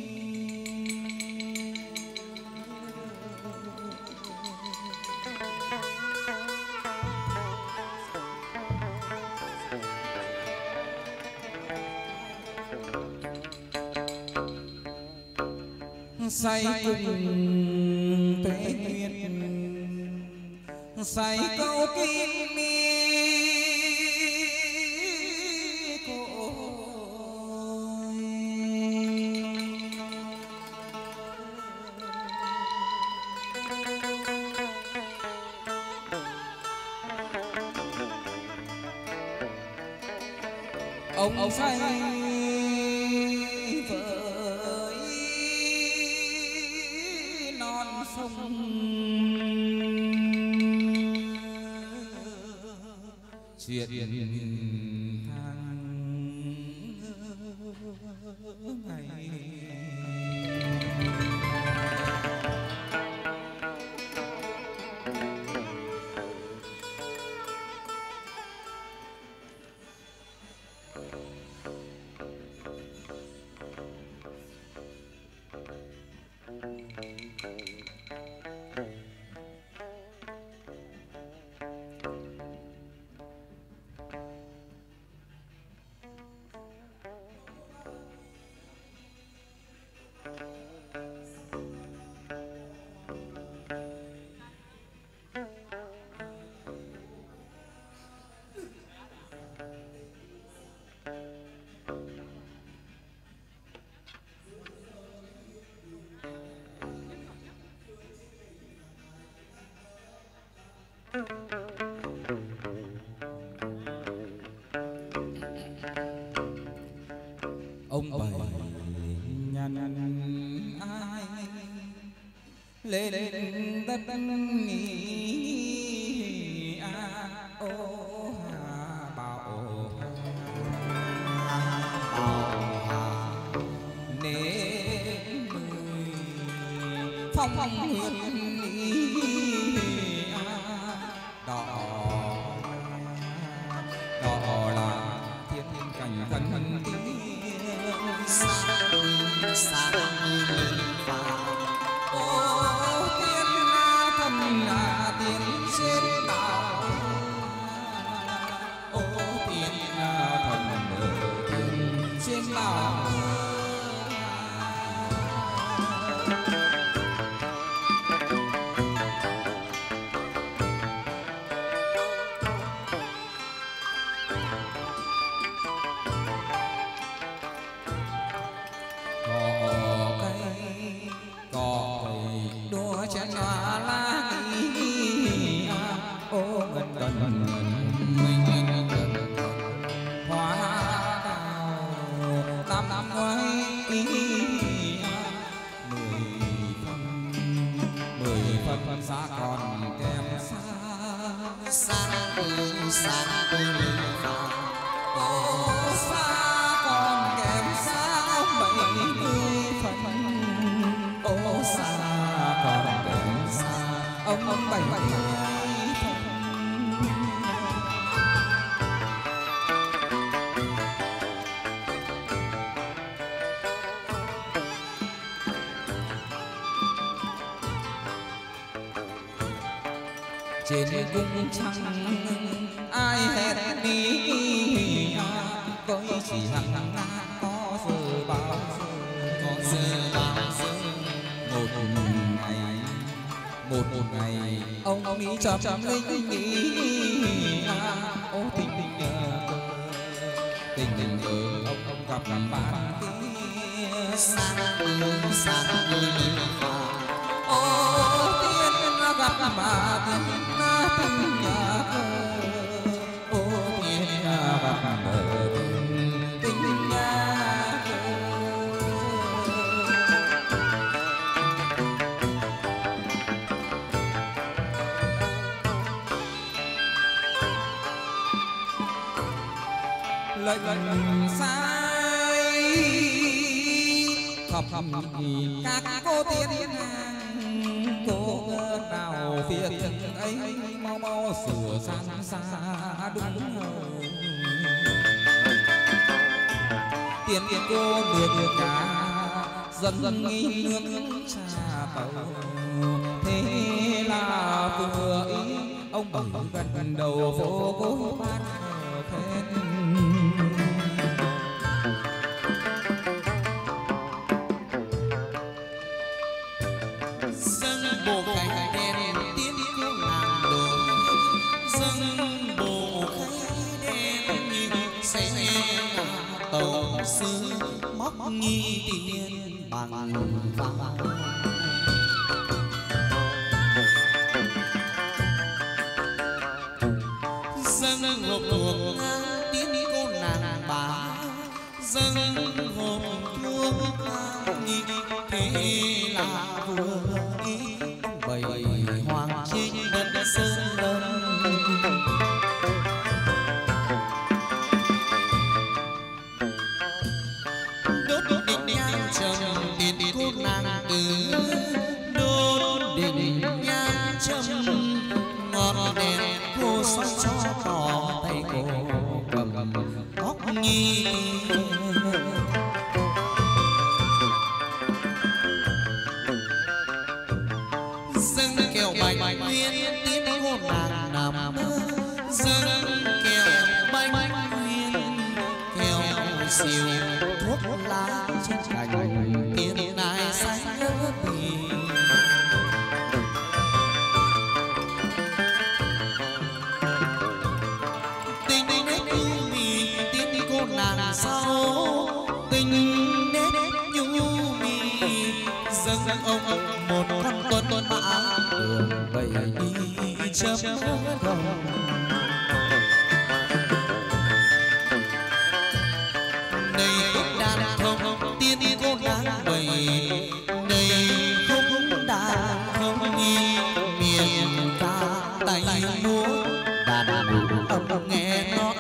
Say cùng tuế nguyệt say câu kim mi cội ông ông say chuyện tháng ngày. Ông bảy nhăn ai lên đất nghỉ a ô hà bảo nên người phong phong huyền đỏ đỏ là thiên cảnh thân thân tiếng sáng lên vào ô tiên na thần là tiên trên bảo ô tiên na thần ở trên bảo xa còn kém xa sáng ơi sáng ơi lên vào ô xa còn kém xa bảy mươi phần ô xa còn kém xa ông ông bảy bảy trên cung trăng ai hẹn đi có chỉ hằng có giờ bao giờ có giờ bao giờ một ngày một một ngày ông ông ý chậm chậm linh nghĩ ô tình tình tình tình ơi ông ông gặp gặp bạn kia sáng ơi sáng ơi lên vào ô tiên gặp bà tiên na tình nhà cơ ô tiên gặp bà tình nhà cơ lệnh sai khắp các cô tiên hàng cô nào việc ấy mau mau sửa sang xa đúng hầu tiền tiền cô được cả dần dần nghi nước trà tàu thế là vừa ý ông bảy gần đầu phố cố bát khen dâng bộ cánh đen tiến cô nàng đồi dâng bộ cánh đen như xe tàu xứ móc nghi tiền bằng vàng dâng hộp thuốc tiến cô nàng bà dâng hộp thuốc nghi thế là vừa ý bầy hoàng trên đất sơn lâm đốt đỉnh nhang trầm tiền cô nàng từ đốt đỉnh nhang trầm ngọn đèn cô soi cho tỏ tay cô cầm tóc nghi dâng kẹo bạch nguyên tiến cô nàng nằm dâng kẹo bạch nguyên kẹo xìu thuốc lá trên cành tiền nai xanh ớt bì tình nét nhu mì tiến cô nàng sau tình nét nhu mì dâng ông một con tuấn tuấn mã đường bầy đi chấm đồng đây đàn thông tiên cô nàng bầy đây không đàn không nghi miền ca tay múa đàn âm nghe nó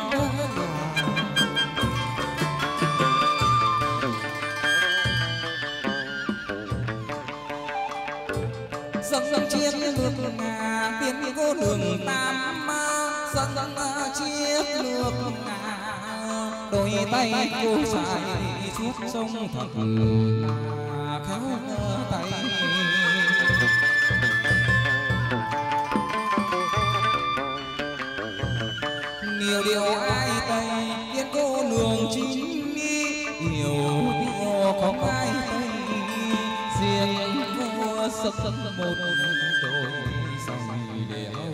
dâng dâng chiếc nước ngà tiên cô đường tam ma dâng dâng chiếc nước ngà đôi tay cô dài suốt sông thật là khéo tay nhiều điều ai tay tiên cô đường chính nhiều điều không ai tay riêng cô sập sập một đôi dòng đèo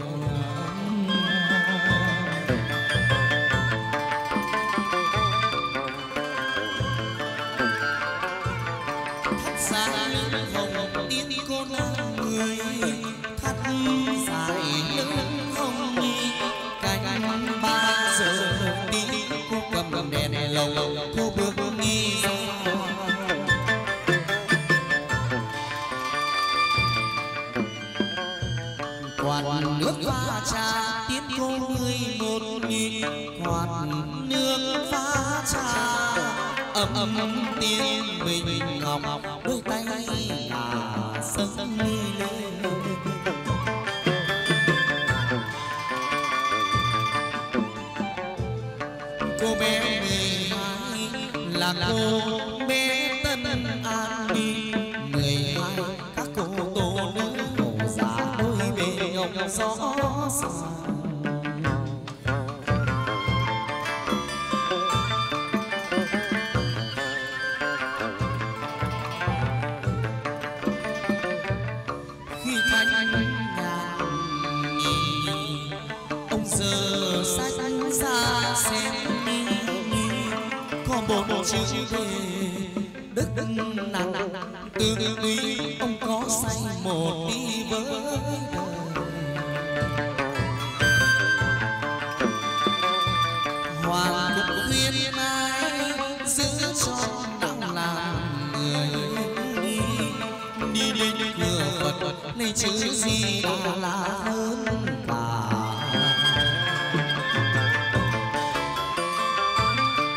xa lưng hồng tiến cô nàng người thắt dài lưng hồng cánh ba giờ đi cô cầm đèn lầu cô bước nghi quạt nước pha trà tiến cô người một nghìn quạt nước pha trà ấm ấm tiếng bình ngọc đôi tay ngả sân lên cô bé mười hai là cô bé Tân An đi mười hai các cô tô nữ hồ giá đôi bên ngọc gió xa khi thanh nhạc nhì ông giờ sách ra xem có một chữ về đức nặng từ tuy ông có say một đi với đời hoàng cũng khuyên ai giữ cho nặng làm người đi đi đến cửa Phật lấy chữ gì đã là hơn cả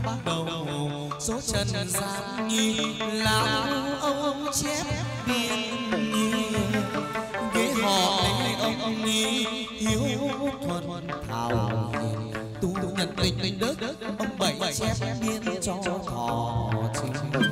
bắt đầu số trần gian nghi lão ông chép biên nhi ghế họ lấy ông nghi hiếu thuần thảo hiền tu nhận tình đức ông bảy chép biên cho thọ chính.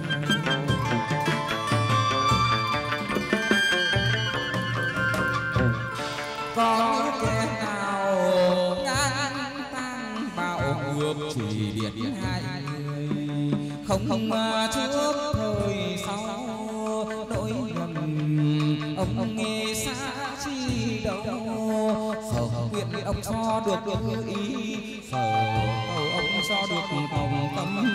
Có kẻ nào ngán tăng bạo ngược chỉ điện hai người không không trước thời sau nỗi nhầm ông ông nghe xa chi đâu phở nguyện ông cho được được ý phở ông cho được lòng tâm.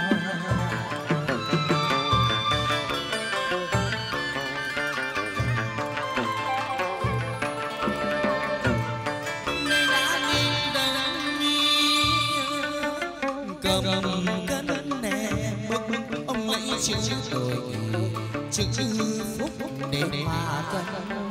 Cầm cân nè bước ông lấy chữ rồi chữ phúc để mà cân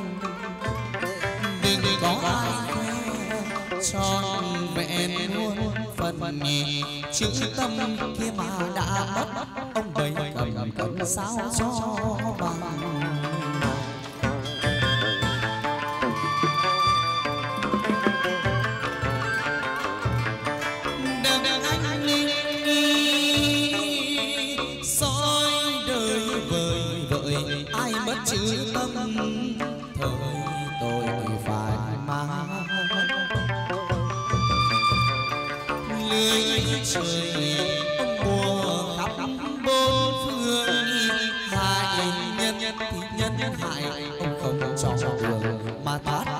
đừng có ai tròn vẹn luôn phần nhì chữ tâm kia mà đã mất ông bày cầm cân sao cho bằng. Chữ tâm thời tôi phải mang lưới trời mùa khắp bốn phương hại nhân thì nhân hại ông không cho đường mà thoát